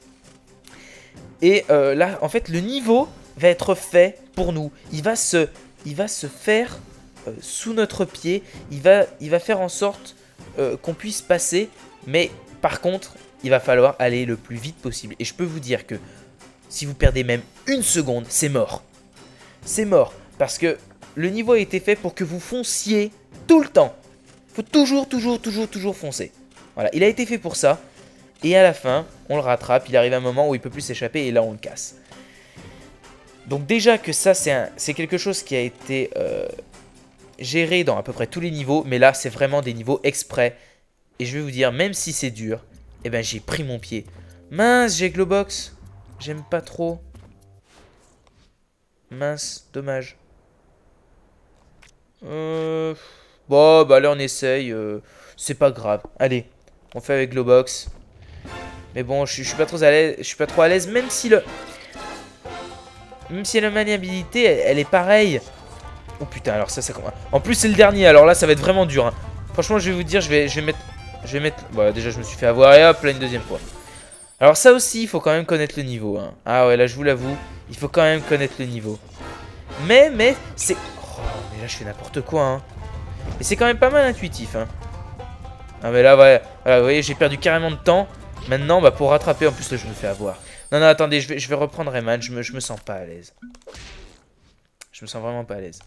Et euh, là, en fait, le niveau va être fait pour nous. Il va se, il va se faire euh, sous notre pied. Il va, il va faire en sorte euh, qu'on puisse passer. Mais par contre, il va falloir aller le plus vite possible. Et je peux vous dire que si vous perdez même une seconde, c'est mort. C'est mort. Parce que le niveau a été fait pour que vous fonciez tout le temps. Faut toujours, toujours, toujours, toujours foncer. Voilà, il a été fait pour ça. Et à la fin, on le rattrape. Il arrive un moment où il peut plus s'échapper et là, on le casse. Donc déjà que ça, c'est quelque chose qui a été euh, géré dans à peu près tous les niveaux. Mais là, c'est vraiment des niveaux exprès. Et je vais vous dire, même si c'est dur, eh ben, j'ai pris mon pied. Mince, j'ai Globox. J'aime pas trop. Mince, dommage. Euh... Bon, bah là on essaye. Euh... C'est pas grave. Allez, on fait avec Globox. Mais bon, je, je suis pas trop à l'aise. Je suis pas trop à l'aise, même si le, même si la maniabilité, elle, elle est pareille. Oh putain, alors ça, ça. En plus, c'est le dernier. Alors là, ça va être vraiment dur. Hein. Franchement, je vais vous dire, je vais, je vais mettre, je vais mettre. Voilà, déjà, je me suis fait avoir et hop, là une deuxième fois. Alors ça aussi, il faut quand même connaître le niveau. Hein. Ah ouais, là, je vous l'avoue, il faut quand même connaître le niveau. Mais, mais, c'est. Oh, mais là, je fais n'importe quoi. Hein. Et c'est quand même pas mal intuitif. Hein. Ah mais là, ouais, voilà, vous voyez, j'ai perdu carrément de temps. Maintenant, bah, pour rattraper, en plus, là, je me fais avoir. Non, non, attendez, je vais, je vais reprendre Rayman. Je me, je me sens pas à l'aise. Je me sens vraiment pas à l'aise.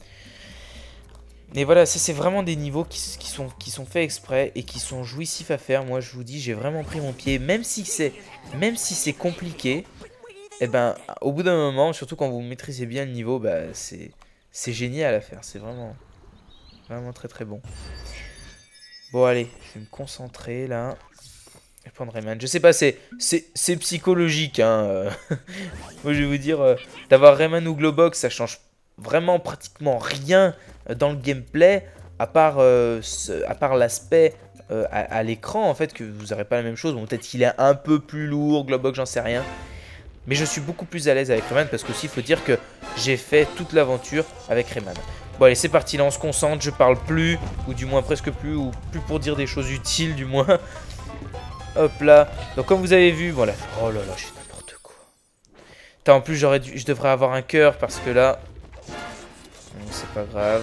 Mais voilà, ça, c'est vraiment des niveaux qui, qui, sont, qui sont faits exprès et qui sont jouissifs à faire. Moi, je vous dis, j'ai vraiment pris mon pied. Même si c'est même si c'est compliqué, eh ben, au bout d'un moment, surtout quand vous maîtrisez bien le niveau, bah, c'est génial à faire. C'est vraiment, vraiment très, très bon. Bon, allez, je vais me concentrer, là. Je vais prendre Rayman. Je sais pas, c'est psychologique, hein. Moi, je vais vous dire, euh, d'avoir Rayman ou Globox, ça change vraiment pratiquement rien dans le gameplay, à part, euh, ce, à part l'aspect euh, à, à l'écran, en fait, que vous n'aurez pas la même chose. Bon, peut-être qu'il est un peu plus lourd, Globox, j'en sais rien. Mais je suis beaucoup plus à l'aise avec Rayman, parce qu'aussi, il faut dire que j'ai fait toute l'aventure avec Rayman. Bon allez, c'est parti, là on se concentre, je parle plus, ou du moins presque plus, ou plus pour dire des choses utiles du moins. Hop là, donc comme vous avez vu, voilà. Oh là là, je fais n'importe quoi. Putain, en plus j'aurais dû, je devrais avoir un cœur parce que là, c'est pas grave.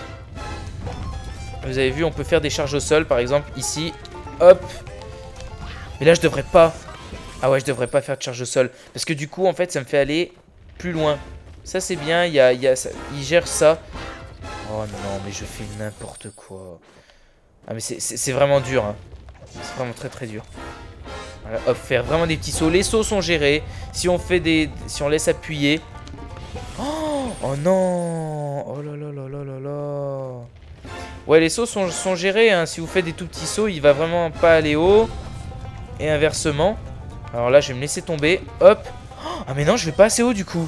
Vous avez vu, on peut faire des charges au sol, par exemple ici, hop. Mais là je devrais pas. Ah ouais, je devrais pas faire de charge au sol, parce que du coup en fait ça me fait aller plus loin. Ça c'est bien, il y a, il y a, ça, il gère ça. Oh non, mais je fais n'importe quoi. Ah mais c'est vraiment dur, hein. C'est vraiment très très dur. Voilà, hop, faire vraiment des petits sauts. Les sauts sont gérés. Si on fait des... Si on laisse appuyer... Oh, oh non. Oh là là là là là là. Ouais, les sauts sont, sont gérés, hein. Si vous faites des tout petits sauts, il va vraiment pas aller haut. Et inversement. Alors là, je vais me laisser tomber. Hop. Ah mais non, je vais pas assez haut du coup.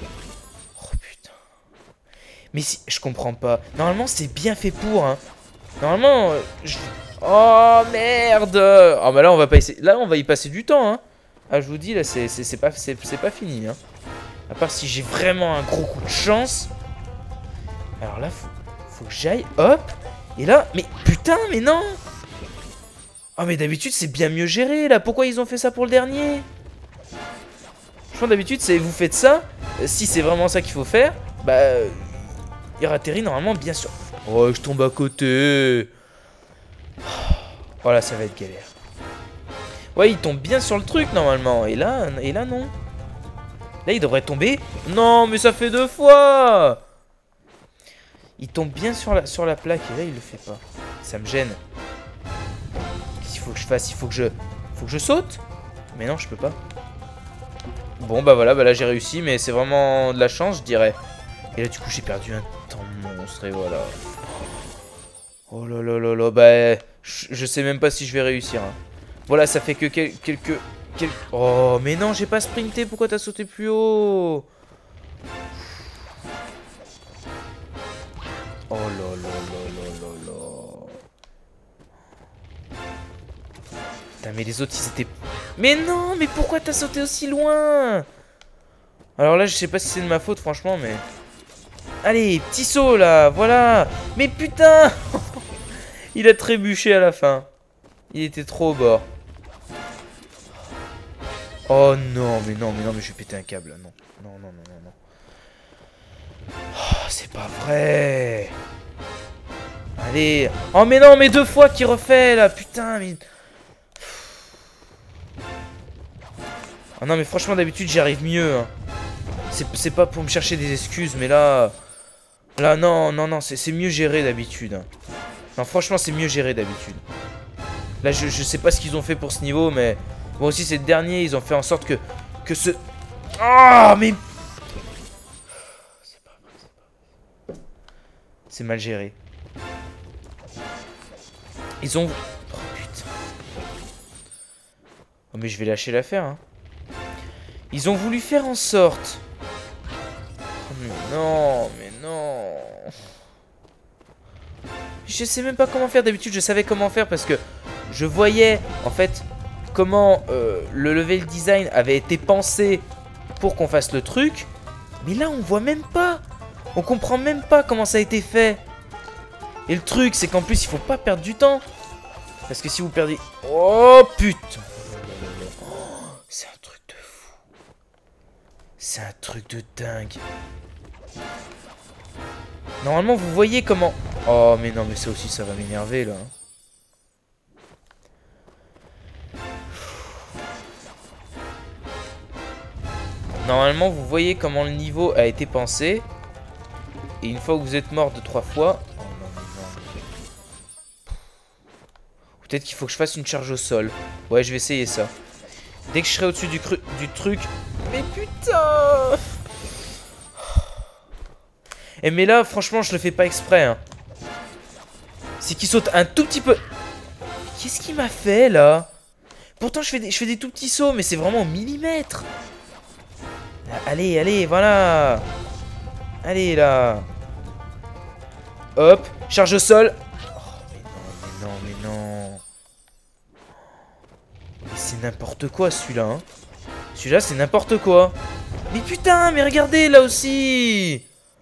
Mais si, je comprends pas. Normalement, c'est bien fait pour, hein. Normalement, euh, je... Oh, merde. Oh, bah là, on va pas essayer... Là, on va y passer du temps, hein. Ah, je vous dis, là, c'est pas, c'est pas fini, hein. À part si j'ai vraiment un gros coup de chance. Alors là, faut, faut que j'aille. Hop. Et là, mais putain, mais non. Oh, mais d'habitude, c'est bien mieux géré, là. Pourquoi ils ont fait ça pour le dernier? Franchement, d'habitude, c'est vous faites ça. Si c'est vraiment ça qu'il faut faire, bah... il atterrit normalement bien sûr. Oh, je tombe à côté. Oh là, ça va être galère. Ouais, il tombe bien sur le truc normalement. Et là, et là non. Là, il devrait tomber. Non, mais ça fait deux fois. Il tombe bien sur la, sur la plaque. Et là, il le fait pas. Ça me gêne. Qu'est-ce qu'il faut que je fasse? Il faut que je, faut que je saute. Mais non, je peux pas. Bon, bah voilà, bah là, j'ai réussi. Mais c'est vraiment de la chance, je dirais. Et là, du coup, j'ai perdu un temps monstre. Et voilà. Oh là là là là. Bah, je, je sais même pas si je vais réussir. Hein. Voilà, ça fait que quel, quelques, quelques... Oh, mais non, j'ai pas sprinté. Pourquoi t'as sauté plus haut? Oh là là là là là là. Putain, mais les autres, ils étaient... Mais non, mais pourquoi t'as sauté aussi loin? Alors là, je sais pas si c'est de ma faute, franchement, mais... Allez, petit saut, là, voilà. Mais putain. Il a trébuché à la fin. Il était trop au bord. Oh non, mais non, mais non, mais je vais péter un câble, là. Non, non, non, non, non, non. Oh, c'est pas vrai. Allez. Oh, mais non, mais deux fois qu'il refait, là. Putain, mais... Oh non, mais franchement, d'habitude, j'y arrive mieux. Hein. C'est pas pour me chercher des excuses, mais là... Là, non, non, non, c'est mieux géré d'habitude. Non, franchement, c'est mieux géré d'habitude. Là, je, je sais pas ce qu'ils ont fait pour ce niveau, mais... Bon, aussi, c'est le dernier, ils ont fait en sorte que... Que ce... Ah, oh, mais... C'est pas vrai, c'est pas vrai. C'est mal géré. Ils ont... Oh, putain. Oh, mais je vais lâcher l'affaire, hein. Ils ont voulu faire en sorte... Oh, mais non, mais non... Je sais même pas comment faire. D'habitude, je savais comment faire parce que je voyais, en fait, comment euh, le level design avait été pensé pour qu'on fasse le truc. Mais là, on voit même pas. On comprend même pas comment ça a été fait. Et le truc, c'est qu'en plus, il faut pas perdre du temps. Parce que si vous perdez... Oh, putain. Oh, c'est un truc de fou. C'est un truc de dingue. Normalement, vous voyez comment... Oh, mais non, mais ça aussi, ça va m'énerver, là. Normalement, vous voyez comment le niveau a été pensé. Et une fois que vous êtes mort deux trois fois... Oh, non, mais non. Peut-être qu'il faut que je fasse une charge au sol. Ouais, je vais essayer ça. Dès que je serai au-dessus du, du truc... Mais putain! Et mais là, franchement, je le fais pas exprès, hein. C'est qu'il saute un tout petit peu. Qu'est-ce qu'il m'a fait, là? Pourtant, je fais, des, je fais des tout petits sauts, mais c'est vraiment au millimètre. Allez, allez, voilà. Allez, là. Hop, charge au sol. Oh, mais non, mais non, mais non. Mais c'est n'importe quoi, celui-là, hein. Celui-là, c'est n'importe quoi. Mais putain, mais regardez, là aussi.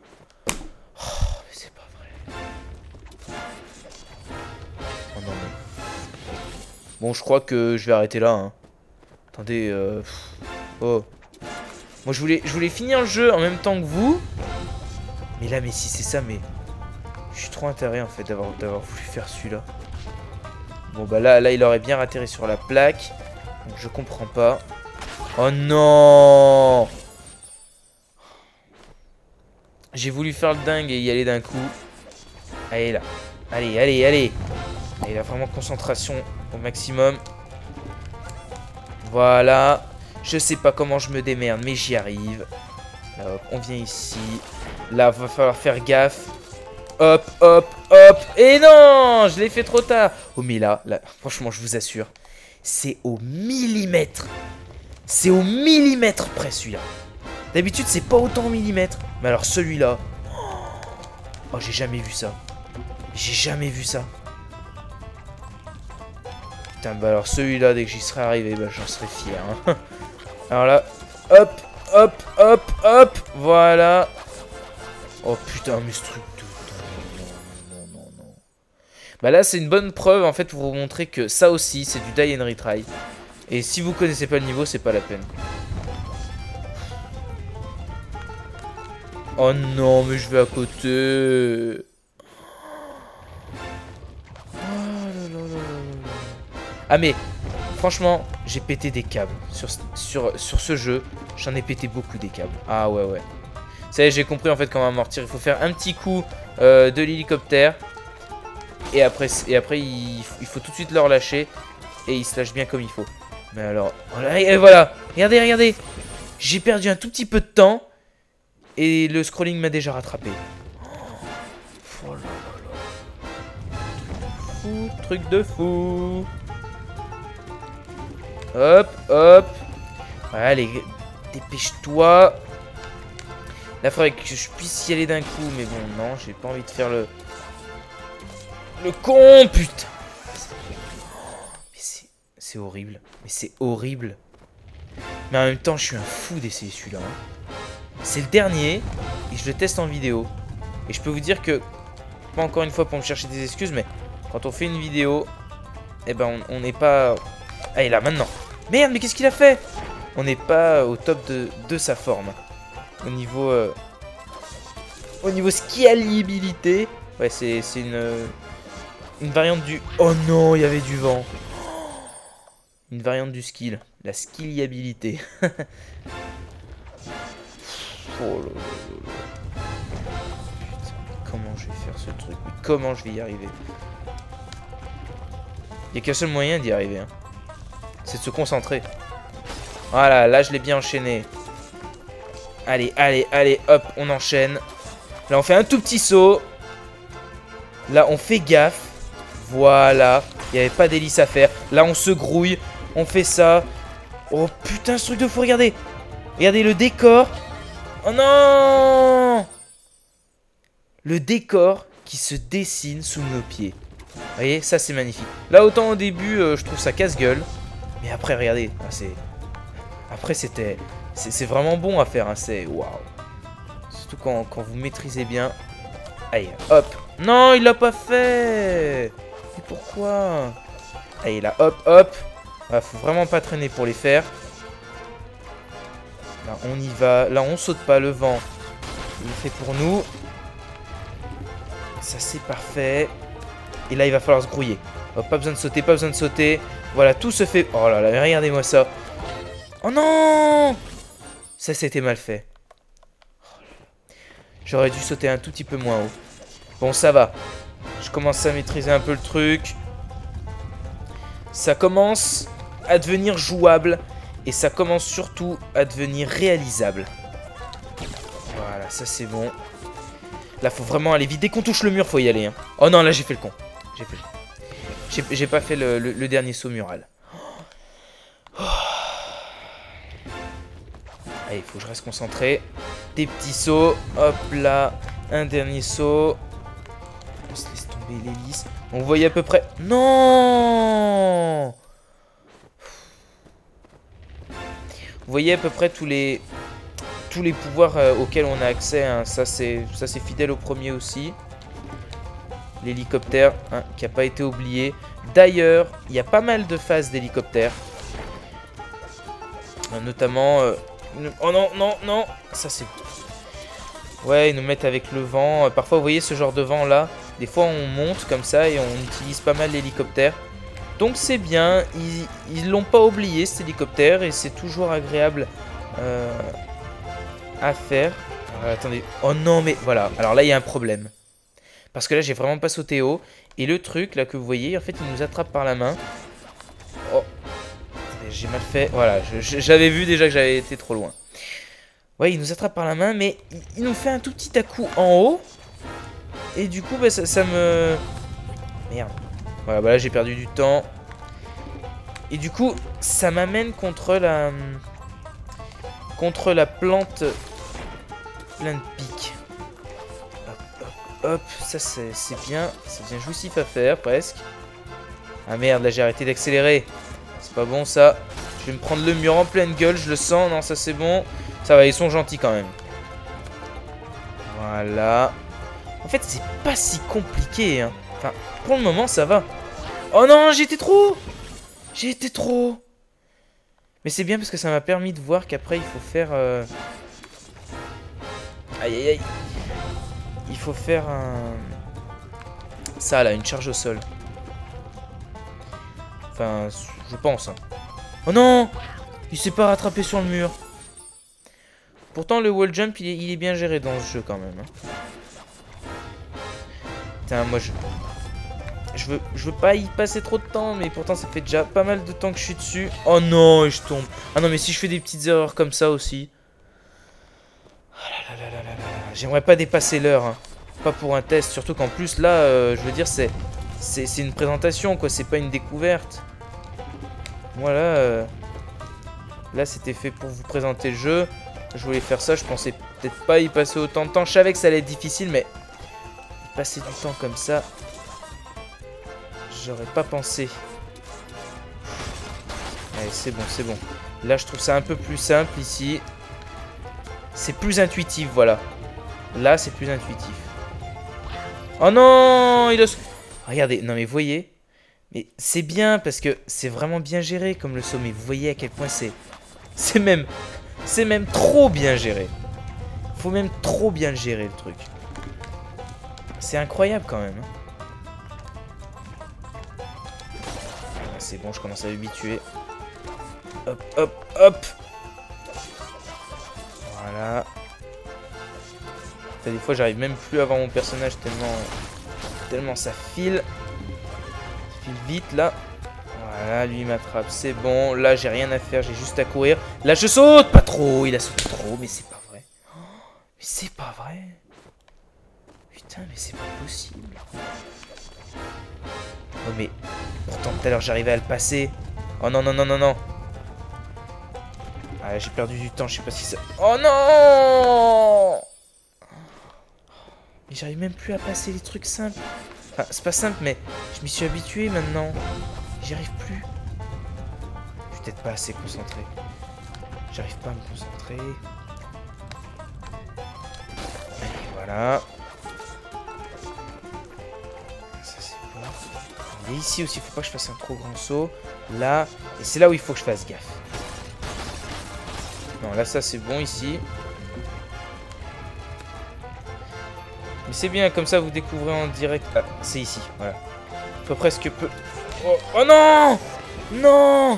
Bon, je crois que je vais arrêter là. Hein. Attendez. Euh... Oh. Moi, je voulais, je voulais finir le jeu en même temps que vous. Mais là, mais si c'est ça, mais... Je suis trop intérêt, en fait, d'avoir d'avoir voulu faire celui-là. Bon, bah là, là, il aurait bien atterri sur la plaque. Donc, je comprends pas. Oh non! J'ai voulu faire le dingue et y aller d'un coup. Allez, là. Allez, allez, allez. Allez, là, vraiment concentration au maximum. Voilà. Je sais pas comment je me démerde, mais j'y arrive. Là, hop, on vient ici. Là, va falloir faire gaffe. Hop, hop, hop. Et non, je l'ai fait trop tard. Oh, mais là, là, franchement, je vous assure, c'est au millimètre. C'est au millimètre près, celui-là. D'habitude, c'est pas autant au millimètre. Mais alors, celui-là... Oh, j'ai jamais vu ça. J'ai jamais vu ça. Putain, bah alors celui-là, dès que j'y serai arrivé, bah j'en serai fier. Hein. Alors là, hop, hop, hop, hop, voilà. Oh putain, mais ce truc de... Non, non, non, non. Bah là, c'est une bonne preuve, en fait, pour vous montrer que ça aussi, c'est du die and retry. Et si vous connaissez pas le niveau, c'est pas la peine. Oh non, mais je vais à côté. Ah mais, franchement, j'ai pété des câbles sur, sur, sur ce jeu. J'en ai pété beaucoup des câbles. Ah ouais, ouais. Ça y est, j'ai compris en fait comment amortir. Il faut faire un petit coup euh, de l'hélicoptère. Et après, et après il, il faut tout de suite le relâcher. Et il se lâche bien comme il faut. Mais alors, et voilà. Regardez, regardez. J'ai perdu un tout petit peu de temps. Et le scrolling m'a déjà rattrapé. Oh là là là. Truc de fou, truc de fou. Hop, hop. Allez, dépêche-toi. Là, il faudrait que je puisse y aller d'un coup. Mais bon, non, j'ai pas envie de faire le... Le con, putain. Mais c'est horrible. Mais c'est horrible. Mais en même temps, je suis un fou d'essayer celui-là. Hein. C'est le dernier. Et je le teste en vidéo. Et je peux vous dire que... Pas encore une fois pour me chercher des excuses, mais... Quand on fait une vidéo... Eh ben, on n'est pas... Allez, là, maintenant. Merde, mais qu'est-ce qu'il a fait? On n'est pas au top de, de sa forme. Au niveau... Euh, au niveau skiabilité. Ouais, c'est une... Une variante du... Oh non, il y avait du vent. Une variante du skill. La skilliabilité. Oh là là là là. Putain, comment je vais faire ce truc? Mais comment je vais y arriver? Il n'y a qu'un seul moyen d'y arriver. Hein. C'est de se concentrer. Voilà, là je l'ai bien enchaîné. Allez, allez, allez, hop, on enchaîne. Là on fait un tout petit saut. Là on fait gaffe. Voilà, il n'y avait pas d'hélice à faire. Là on se grouille, on fait ça. Oh putain, ce truc de fou, regardez. Regardez le décor. Oh non! Le décor qui se dessine sous nos pieds. Vous voyez, ça c'est magnifique. Là autant au début euh, je trouve ça casse-gueule. Mais après regardez, ah, c'est... Après c'était... C'est vraiment bon à faire, hein. C'est... Waouh. Surtout quand, quand vous maîtrisez bien. Allez, hop. Non, il l'a pas fait. Mais pourquoi? Allez là, hop, hop. Ah, faut vraiment pas traîner pour les faire. Là on y va. Là on saute pas, le vent il est fait pour nous. Ça c'est parfait. Et là il va falloir se grouiller. Oh, pas besoin de sauter, pas besoin de sauter. Voilà, tout se fait. Oh là là, regardez-moi ça. Oh non! Ça c'était mal fait. J'aurais dû sauter un tout petit peu moins haut. Bon, ça va. Je commence à maîtriser un peu le truc. Ça commence à devenir jouable. Et ça commence surtout à devenir réalisable. Voilà, ça c'est bon. Là, faut vraiment aller vite. Dès qu'on touche le mur, faut y aller. Hein. Oh non, là, j'ai fait le con. J'ai fait le con. J'ai pas fait le, le, le dernier saut mural. Oh. Allez, il faut que je reste concentré. Des petits sauts. Hop là. Un dernier saut. On se laisse tomber l'hélice. On voyait à peu près... Non! Vous voyez à peu près tous les... tous les pouvoirs euh, auxquels on a accès. Hein. Ça, c'est fidèle au premier aussi. L'hélicoptère, hein, qui n'a pas été oublié. D'ailleurs, il y a pas mal de phases d'hélicoptère. Euh, notamment... Euh... Oh non, non, non. Ça, c'est... Ouais, ils nous mettent avec le vent. Parfois, vous voyez ce genre de vent là. Des fois, on monte comme ça et on utilise pas mal l'hélicoptère. Donc, c'est bien. Ils l'ont pas oublié, cet hélicoptère. Et c'est toujours agréable euh, à faire. Alors, attendez. Oh non, mais voilà. Alors là, il y a un problème. Parce que là, j'ai vraiment pas sauté haut. Et le truc là que vous voyez, en fait, il nous attrape par la main. Oh. J'ai mal fait. Voilà, j'avais vu déjà que j'avais été trop loin. Ouais, il nous attrape par la main, mais il nous fait un tout petit à-coup en haut. Et du coup, bah, ça, ça me... Merde. Voilà, bah là, j'ai perdu du temps. Et du coup, ça m'amène contre la... Contre la plante plein de pics. Hop, hop, hop. Ça, c'est bien. Ça devient jouissif à faire, presque. Ah merde, là, j'ai arrêté d'accélérer. C'est pas bon, ça. Je vais me prendre le mur en pleine gueule, je le sens. Non, ça, c'est bon. Ça va, ils sont gentils quand même. Voilà. En fait, c'est pas si compliqué. Hein. Enfin, pour le moment, ça va. Oh non, j'ai été trop. J'ai été trop. Mais c'est bien parce que ça m'a permis de voir qu'après, il faut faire... Euh... Aïe, aïe, aïe. Il faut faire un... Ça, là, une charge au sol. Enfin, je pense. Hein. Oh non! Il s'est pas rattrapé sur le mur. Pourtant, le wall jump, il est, il est bien géré dans ce jeu quand même. Hein. Putain, moi, je... Je veux, je veux pas y passer trop de temps, mais pourtant, ça fait déjà pas mal de temps que je suis dessus. Oh non, et je tombe. Ah non, mais si je fais des petites erreurs comme ça aussi... Oh là là là là là là. J'aimerais pas dépasser l'heure. Hein. Pas pour un test, surtout qu'en plus, là, euh, je veux dire, c'est... C'est une présentation, quoi. C'est pas une découverte. Voilà. Euh... Là, c'était fait pour vous présenter le jeu. Je voulais faire ça, je pensais peut-être pas y passer autant de temps. Je savais que ça allait être difficile, mais y passer du temps comme ça, j'aurais pas pensé. Allez, c'est bon, c'est bon. Là, je trouve ça un peu plus simple ici. C'est plus intuitif, voilà. Là, c'est plus intuitif. Oh non, il a... Regardez, non mais vous voyez. Mais c'est bien parce que c'est vraiment bien géré comme le sommet. Vous voyez à quel point c'est... C'est même... C'est même trop bien géré. Faut même trop bien le gérer, le truc. C'est incroyable quand même. C'est bon, je commence à m'habituer. Hop, hop, hop. Voilà. Putain, des fois, j'arrive même plus à voir mon personnage tellement, tellement ça file. Ça file vite, là. Voilà, lui, il m'attrape. C'est bon. Là, j'ai rien à faire. J'ai juste à courir. Là, je saute. Pas trop. Il a sauté trop, mais c'est pas vrai. Oh, mais c'est pas vrai. Putain, mais c'est pas possible. Oh, mais pourtant, tout à l'heure, j'arrivais à le passer. Oh non, non, non, non, non. Ah, j'ai perdu du temps. Je sais pas si ça... Oh non! Mais j'arrive même plus à passer les trucs simples. Enfin, c'est pas simple, mais je m'y suis habitué maintenant. J'y arrive plus. Je suis peut-être pas assez concentré. J'arrive pas à me concentrer. Allez, voilà. Ça, c'est bon. Il est ici aussi. Faut pas que je fasse un trop grand saut. Là. Et c'est là où il faut que je fasse gaffe. Non, là, ça, c'est bon ici. Mais c'est bien, comme ça, vous découvrez en direct. Ah, c'est ici. Voilà. Faut presque peu... Oh, oh non! Non!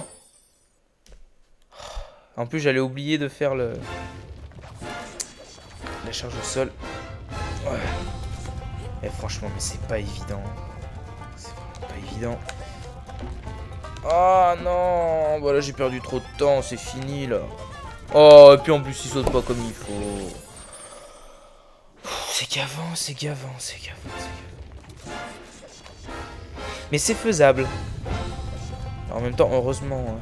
En plus, j'allais oublier de faire le... la charge au sol. Ouais. Et franchement, mais c'est pas évident. C'est vraiment pas évident. Oh non! Voilà, j'ai perdu trop de temps, c'est fini, là. Oh, et puis en plus, il saute pas comme il faut. C'est gavant, c'est gavant, c'est gavant, c'est gavant. Mais c'est faisable. En même temps, heureusement. Hein.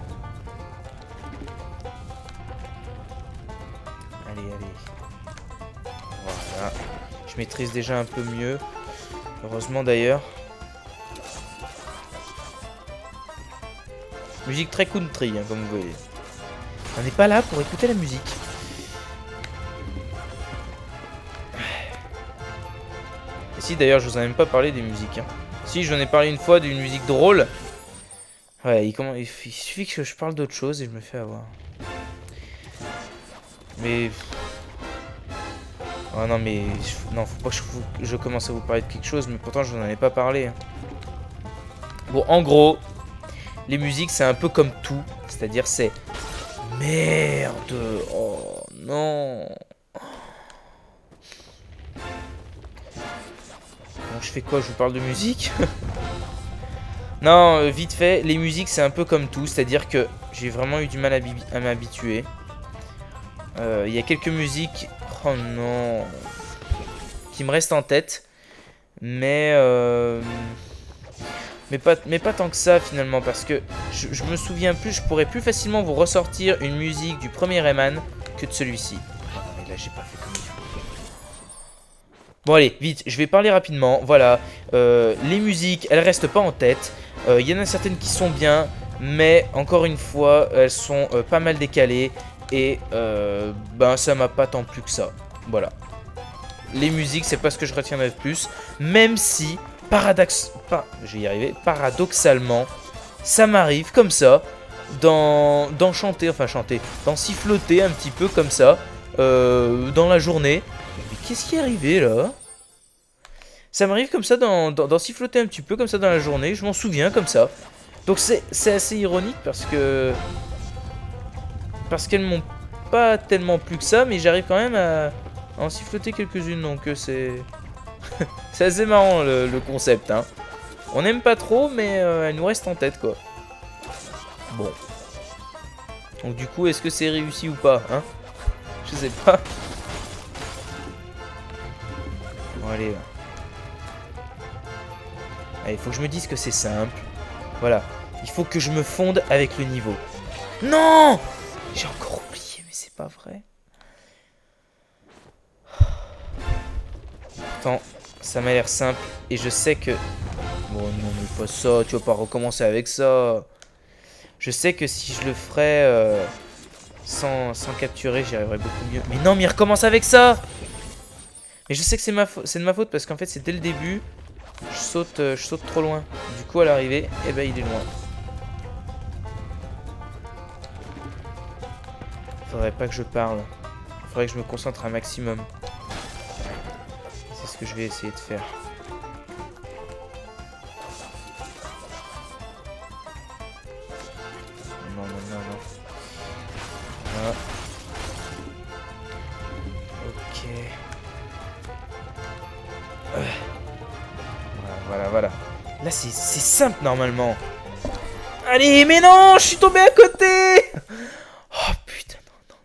Allez, allez. Voilà. Je maîtrise déjà un peu mieux. Heureusement d'ailleurs. Musique très country, hein, comme vous voyez. On n'est pas là pour écouter la musique. Et si d'ailleurs, je vous ai même pas parlé des musiques. Hein. Si, j'en ai parlé une fois d'une musique drôle. Ouais, il, comment, il suffit que je parle d'autre chose et je me fais avoir. Mais... Oh non, mais... Non, faut pas que je, je commence à vous parler de quelque chose, mais pourtant, je n'en ai pas parlé. Hein. Bon, en gros, les musiques, c'est un peu comme tout. C'est-à-dire, c'est... Merde! Oh, non! Bon, je fais quoi? Je vous parle de musique? Non, euh, vite fait, les musiques c'est un peu comme tout, c'est-à-dire que j'ai vraiment eu du mal à, à m'habituer. Il euh, y a quelques musiques, oh non, qui me restent en tête, mais euh, mais pas mais pas tant que ça finalement, parce que je, je me souviens plus, je pourrais plus facilement vous ressortir une musique du premier Rayman que de celui-ci. Oh, mais là j'ai pas fait comme il faut. Bon allez, vite, je vais parler rapidement. Voilà, euh, les musiques, elles restent pas en tête. Il euh, y en a certaines qui sont bien, mais encore une fois, elles sont euh, pas mal décalées. Et euh, ben ça m'a pas tant plu que ça. Voilà. Les musiques, c'est pas ce que je retiendrai de plus. Même si, paradox... Par... je vais y arriver, paradoxalement, ça m'arrive comme ça, d'en d'en chanter, enfin chanter, d'en siffloter un petit peu comme ça, euh, dans la journée. Mais qu'est-ce qui est arrivé là? Ça m'arrive comme ça d'en siffloter un petit peu comme ça dans la journée. Je m'en souviens comme ça. Donc c'est assez ironique parce que... Parce qu'elles m'ont pas tellement plu que ça. Mais j'arrive quand même à, à en siffloter quelques-unes. Donc euh, c'est... c'est assez marrant le, le concept. Hein. On n'aime pas trop mais euh, elle nous reste en tête quoi. Bon. Donc du coup est-ce que c'est réussi ou pas hein? Je sais pas. Bon allez là. Il faut que je me dise que c'est simple. Voilà. Il faut que je me fonde avec le niveau. Non! J'ai encore oublié, mais c'est pas vrai. Pourtant, ça m'a l'air simple. Et je sais que... Bon, non, mais pas ça. Tu vas pas recommencer avec ça. Je sais que si je le ferais euh, sans, sans capturer, j'y arriverais beaucoup mieux. Mais non, mais il recommence avec ça! Mais je sais que c'est ma faute, c'est de ma faute parce qu'en fait, c'est dès le début... Je saute, euh, je saute trop loin. Du coup, à l'arrivée, eh ben, il est loin. Faudrait pas que je parle. Faudrait que je me concentre un maximum. C'est ce que je vais essayer de faire. Non, non, non, non. Voilà. Ok. Voilà, voilà, voilà. Là, c'est simple, normalement. Allez, mais non, je suis tombé à côté. Oh, putain, non, non.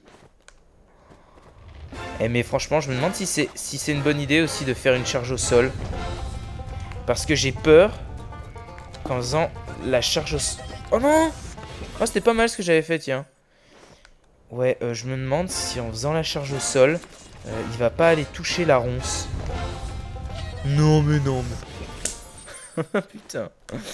Eh, mais franchement, je me demande si c'est si c'est une bonne idée aussi de faire une charge au sol. Parce que j'ai peur qu'en faisant la charge au sol... Oh non. Oh, c'était pas mal ce que j'avais fait, tiens. Ouais, euh, je me demande si en faisant la charge au sol, euh, il va pas aller toucher la ronce. Non, mais non, mais... Putain.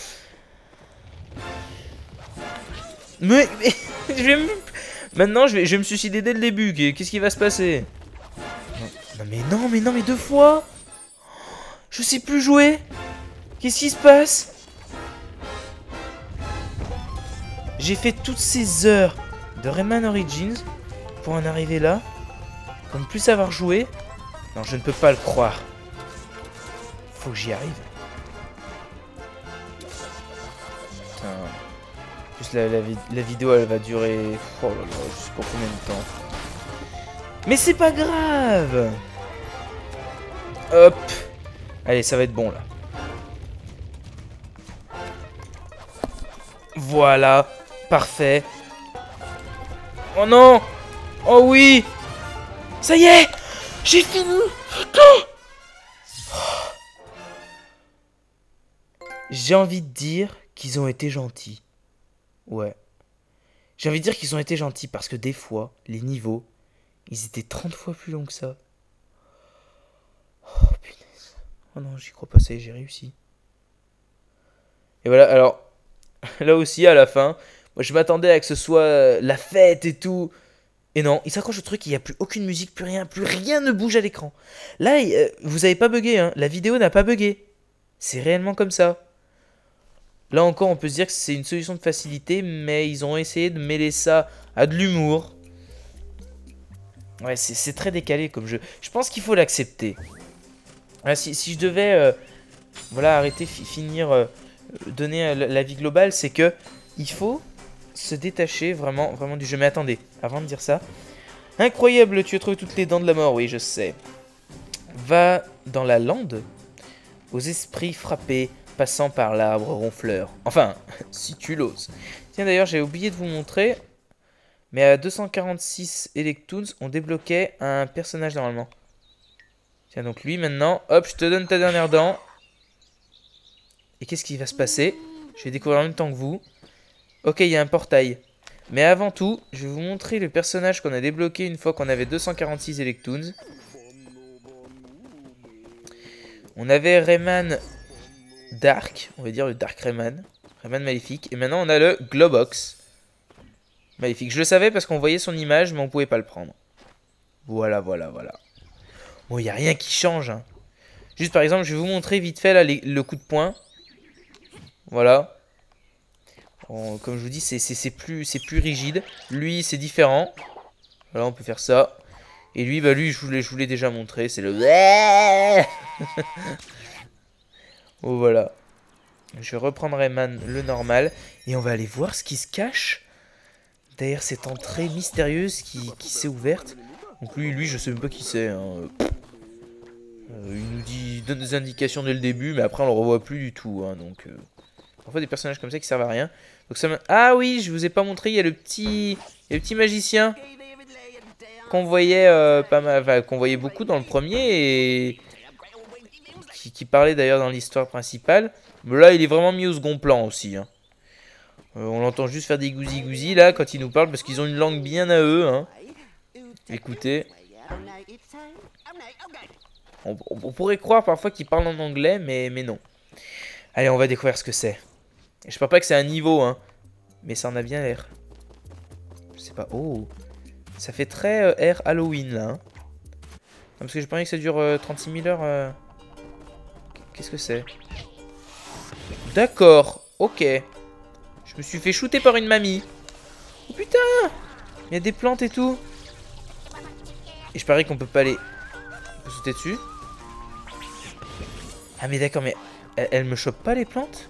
Mais, mais je vais me... Maintenant, je vais, je vais me suicider dès le début. Qu'est-ce qui va se passer? non, non, mais non, mais non, mais deux fois. Je sais plus jouer. Qu'est-ce qui se passe? J'ai fait toutes ces heures de Rayman Origins pour en arriver là. Pour ne plus savoir jouer. Non, je ne peux pas le croire. Faut que j'y arrive. Putain. En plus, la, la, la vidéo, elle va durer... Oh là là, je sais pas combien de temps. Mais c'est pas grave. Hop. Allez, ça va être bon, là. Voilà. Parfait. Oh non. Oh oui. Ça y est. J'ai fini. J'ai envie de dire qu'ils ont été gentils. Ouais. J'ai envie de dire qu'ils ont été gentils parce que des fois, les niveaux, ils étaient trente fois plus longs que ça. Oh punaise. Oh non, j'y crois pas, ça y est, j'ai réussi. Et voilà, alors, là aussi, à la fin, moi je m'attendais à que ce soit euh, la fête et tout. Et non, il s'accroche au truc, il n'y a plus aucune musique, plus rien, plus rien ne bouge à l'écran. Là, euh, vous avez pas bugué, hein, la vidéo n'a pas bugué. C'est réellement comme ça. Là encore, on peut se dire que c'est une solution de facilité, mais ils ont essayé de mêler ça à de l'humour. Ouais, c'est très décalé comme jeu. Je pense qu'il faut l'accepter. Ah, si, si je devais euh, voilà, arrêter, fi finir, euh, donner euh, l'avis global, c'est que il faut se détacher vraiment, vraiment du jeu. Mais attendez, avant de dire ça, incroyable, tu as trouvé toutes les dents de la mort, oui, je sais. Va dans la lande, aux esprits frappés, passant par l'arbre ronfleur. Enfin, si tu l'oses. Tiens, d'ailleurs, j'ai oublié de vous montrer, mais à deux cent quarante-six Electoons, on débloquait un personnage normalement. Tiens, donc lui, maintenant, hop, je te donne ta dernière dent. Et qu'est-ce qui va se passer? Je vais découvrir en même temps que vous. Ok, il y a un portail. Mais avant tout, je vais vous montrer le personnage qu'on a débloqué une fois qu'on avait deux cent quarante-six Electoons. On avait Rayman Dark, on va dire le Dark Rayman. Rayman Maléfique. Et maintenant, on a le Globox Maléfique. Je le savais parce qu'on voyait son image, mais on pouvait pas le prendre. Voilà, voilà, voilà. Bon, il n'y a rien qui change. Hein. Juste, par exemple, je vais vous montrer vite fait là, les, le coup de poing. Voilà. Bon, comme je vous dis, c'est plus, plus rigide. Lui, c'est différent. Voilà, on peut faire ça. Et lui, bah lui, je vous l'ai je vous l'ai déjà montré. C'est le... Oh, voilà. Je vais reprendre Rayman le normal. Et on va aller voir ce qui se cache derrière cette entrée mystérieuse qui, qui s'est ouverte. Donc lui, lui, je sais même pas qui c'est. Hein. Euh, il nous dit, donne des indications dès le début, mais après on le revoit plus du tout. Hein, donc, euh, parfois des personnages comme ça qui servent à rien. Donc ça ah oui, je vous ai pas montré. Il y a le petit, il y a le petit magicien qu'on voyait euh, pas mal, enfin, qu'on voyait beaucoup dans le premier et qui, qui parlait d'ailleurs dans l'histoire principale. Mais là, il est vraiment mis au second plan aussi. Hein. Euh, on l'entend juste faire des gousi gousi là quand ils nous parlent parce qu'ils ont une langue bien à eux. Hein. Écoutez. On, on pourrait croire parfois qu'ils parlent en anglais, mais, mais non. Allez, on va découvrir ce que c'est. Je parle pas que c'est un niveau, hein. Mais ça en a bien l'air. Je sais pas. Oh. Ça fait très euh, air Halloween, là. Hein. Parce que j'ai pas envie que ça dure euh, trente-six mille heures. Euh... Qu'est-ce que c'est? D'accord. Ok. Je me suis fait shooter par une mamie. Oh putain. Il y a des plantes et tout. Et je parie qu'on peut pas aller... On peut sauter dessus. Ah mais d'accord, mais elle, elle me chope pas les plantes?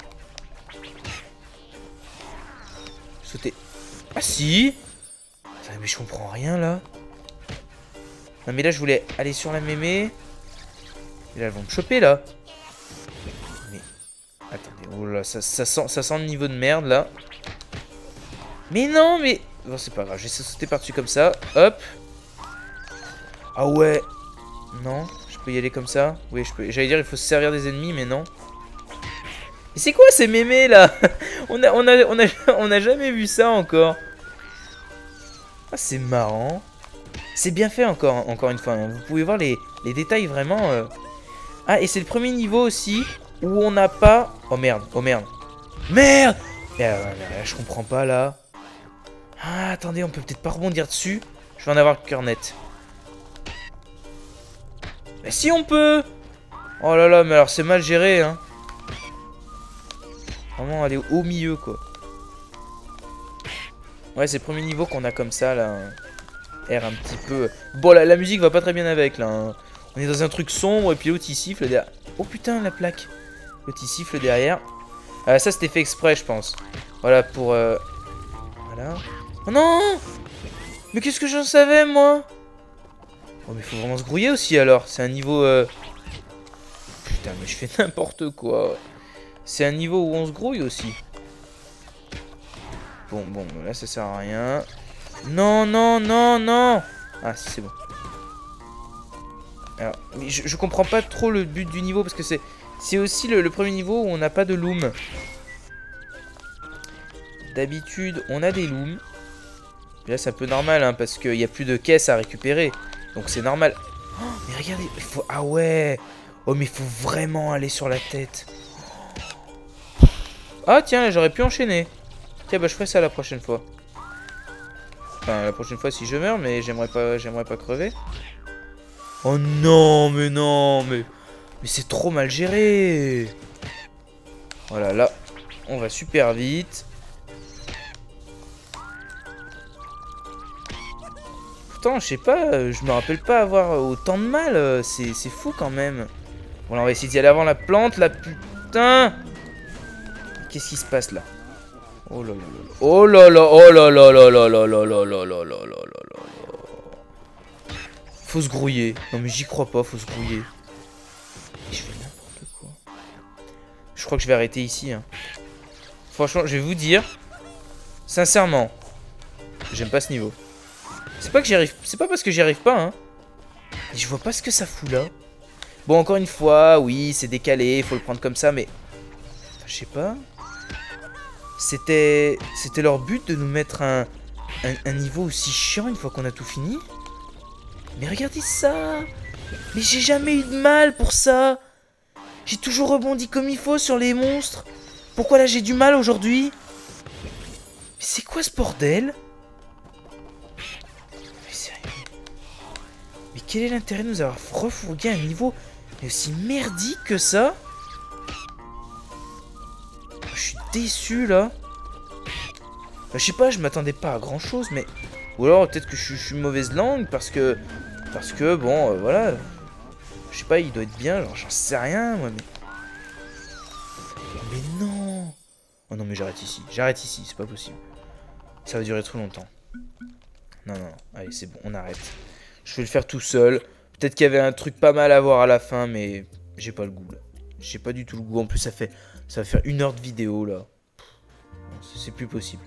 Sauter. Ah si. Attends, mais je comprends rien là. Non mais là je voulais aller sur la mémé. Et là, elles vont me choper, là. Mais... Attendez, oh là, ça, ça, sent, ça sent le niveau de merde, là. Mais non, mais... Bon, c'est pas grave, je vais sauter par-dessus comme ça. Hop. Ah ouais. Non, je peux y aller comme ça. Oui, je peux. J'allais dire, il faut se servir des ennemis, mais non. Mais c'est quoi ces mémés, là? on, a, on, a, on, a, on a jamais vu ça encore. Ah, c'est marrant. C'est bien fait encore, encore une fois. Hein. Vous pouvez voir les, les détails vraiment... Euh... Ah, et c'est le premier niveau aussi où on n'a pas... Oh merde, oh merde. Merde, merde, merde, je comprends pas, là. Ah, attendez, on peut peut-être pas rebondir dessus. Je vais en avoir le cœur net. Mais si on peut. Oh là là, mais alors c'est mal géré, hein. Vraiment aller au milieu, quoi. Ouais, c'est le premier niveau qu'on a comme ça, là. Un air un petit peu... Bon, la, la musique va pas très bien avec, là. Hein. On est dans un truc sombre, et puis l'autre, il siffle derrière. Oh putain, la plaque. L'autre, il siffle derrière. Ah, ça, c'était fait exprès, je pense. Voilà, pour... Euh... Voilà. Oh non! Mais qu'est-ce que j'en savais, moi? Oh, mais faut vraiment se grouiller aussi, alors. C'est un niveau... Euh... Putain, mais je fais n'importe quoi. C'est un niveau où on se grouille aussi. Bon, bon, là, ça sert à rien. Non, non, non, non. Ah, si, c'est bon. Alors, mais je, je comprends pas trop le but du niveau, parce que c'est... C'est aussi le, le premier niveau où on n'a pas de loom. D'habitude, on a des looms. Là, c'est un peu normal, hein, parce qu'il n'y a plus de caisses à récupérer. Donc, c'est normal. Oh, mais regardez, il faut... Ah ouais. Oh, mais il faut vraiment aller sur la tête. Ah, tiens, j'aurais pu enchaîner. Tiens, bah, je ferai ça la prochaine fois. Enfin, la prochaine fois si je meurs, mais j'aimerais pas, j'aimerais pas crever. Oh non, mais non, mais... Mais c'est trop mal géré. Voilà, là, on va super vite. Pourtant, je sais pas, je me rappelle pas avoir autant de mal. C'est fou quand même. Bon, là, on va essayer d'y aller avant la plante, la putain. Qu'est-ce qui se passe là? Oh là là là. Oh là là, oh là là là là là là là là là là là là. Faut se grouiller. Non mais j'y crois pas, faut se grouiller. Je fais n'importe quoi. Je crois que je vais arrêter ici. Hein. Franchement, je vais vous dire, sincèrement, j'aime pas ce niveau. C'est pas que j'y arrive, c'est pas parce que j'y arrive pas, hein. Et je vois pas ce que ça fout là. Bon, encore une fois, oui, c'est décalé, faut le prendre comme ça, mais je sais pas. C'était, c'était leur but de nous mettre un, un, un niveau aussi chiant une fois qu'on a tout fini. Mais regardez ça. Mais j'ai jamais eu de mal pour ça. J'ai toujours rebondi comme il faut sur les monstres. Pourquoi là j'ai du mal aujourd'hui? Mais c'est quoi ce bordel? Mais sérieux? Mais quel est l'intérêt de nous avoir refourgué un niveau mais aussi merdique que ça? Je suis déçu là. Enfin, je sais pas, je m'attendais pas à grand chose, mais... Ou alors peut-être que je, je suis mauvaise langue parce que... Parce que bon, euh, voilà. Je sais pas, il doit être bien, genre j'en sais rien moi, mais... Mais non. Oh non, mais j'arrête ici, j'arrête ici, c'est pas possible. Ça va durer trop longtemps. Non, non, allez, c'est bon, on arrête. Je vais le faire tout seul. Peut-être qu'il y avait un truc pas mal à voir à la fin, mais j'ai pas le goût là. J'ai pas du tout le goût. En plus, ça fait, ça va faire une heure de vidéo là. C'est plus possible.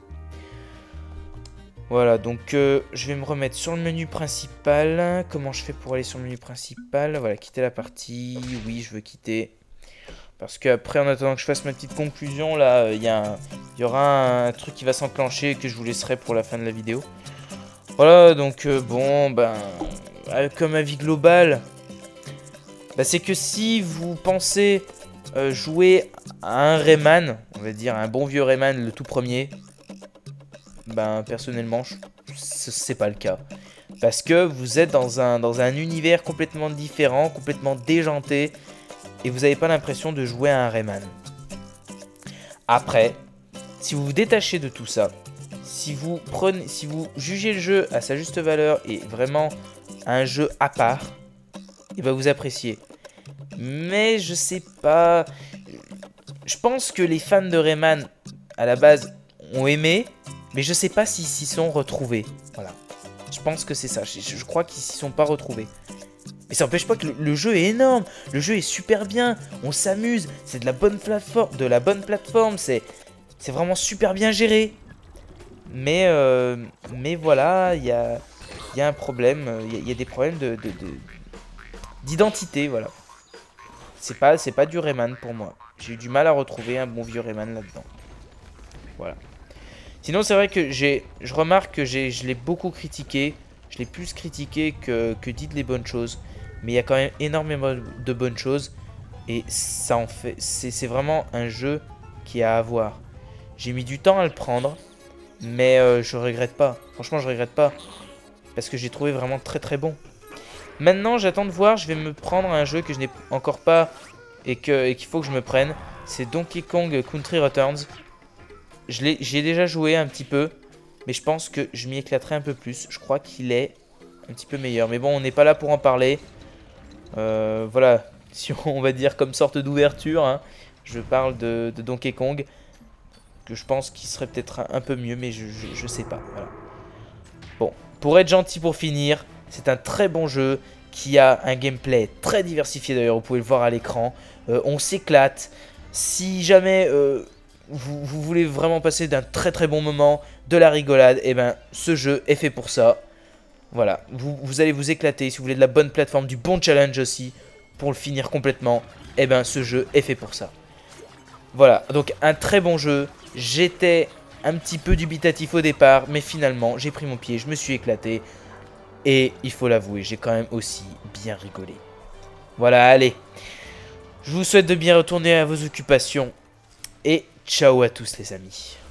Voilà, donc euh, je vais me remettre sur le menu principal. Comment je fais pour aller sur le menu principal? Voilà, quitter la partie. Oui, je veux quitter. Parce qu'après, en attendant que je fasse ma petite conclusion, là, il y, y aura un truc qui va s'enclencher que je vous laisserai pour la fin de la vidéo. Voilà, donc euh, bon, ben, euh, comme avis global, bah, c'est que si vous pensez euh, jouer à un Rayman, on va dire un bon vieux Rayman, le tout premier, ben personnellement, c'est pas le cas. Parce que vous êtes dans un, dans un univers complètement différent, complètement déjanté, et vous n'avez pas l'impression de jouer à un Rayman. Après, si vous vous détachez de tout ça, si vous prenez, si vous jugez le jeu à sa juste valeur et vraiment un jeu à part, et ben vous appréciez. Mais je sais pas, je pense que les fans de Rayman à la base ont aimé, mais je sais pas s'ils s'y sont retrouvés. Voilà, je pense que c'est ça. Je, je crois qu'ils s'y sont pas retrouvés. Mais ça n'empêche pas que le, le jeu est énorme. Le jeu est super bien. On s'amuse. C'est de la bonne plateforme. De la bonne plateforme. C'est c'est vraiment super bien géré. Mais, euh, mais voilà, il y a, y a un problème. Il y, y a des problèmes de, de, de, d'identité, voilà. C'est pas, c'est pas du Rayman pour moi. J'ai eu du mal à retrouver un bon vieux Rayman là-dedans. Voilà. Sinon, c'est vrai que j'ai, je remarque que j'ai, je l'ai beaucoup critiqué. Je l'ai plus critiqué que, que dit les bonnes choses. Mais il y a quand même énormément de bonnes choses. Et ça en fait, c'est, c'est vraiment un jeu qui a à voir. J'ai mis du temps à le prendre. Mais euh, je regrette pas. Franchement, je regrette pas. Parce que j'ai trouvé vraiment très très bon. Maintenant, j'attends de voir. Je vais me prendre un jeu que je n'ai encore pas et que et qu'il faut que je me prenne. C'est Donkey Kong Country Returns. Je l'ai, j'ai déjà joué un petit peu. Mais je pense que je m'y éclaterai un peu plus. Je crois qu'il est un petit peu meilleur. Mais bon, on n'est pas là pour en parler. Euh, voilà. Si on va dire comme sorte d'ouverture. Hein, je parle de, de Donkey Kong. Que je pense qu'il serait peut-être un, un peu mieux, mais je, je, je sais pas. Voilà. Bon, pour être gentil pour finir, c'est un très bon jeu qui a un gameplay très diversifié d'ailleurs, vous pouvez le voir à l'écran. Euh, on s'éclate. Si jamais euh, vous, vous voulez vraiment passer d'un très très bon moment, de la rigolade, et eh ben ce jeu est fait pour ça. Voilà, vous, vous allez vous éclater. Si vous voulez de la bonne plateforme, du bon challenge aussi, pour le finir complètement, et eh ben ce jeu est fait pour ça. Voilà, donc un très bon jeu. J'étais un petit peu dubitatif au départ, mais finalement, j'ai pris mon pied, je me suis éclaté. Et il faut l'avouer, j'ai quand même aussi bien rigolé. Voilà, allez. Je vous souhaite de bien retourner à vos occupations. Et ciao à tous les amis.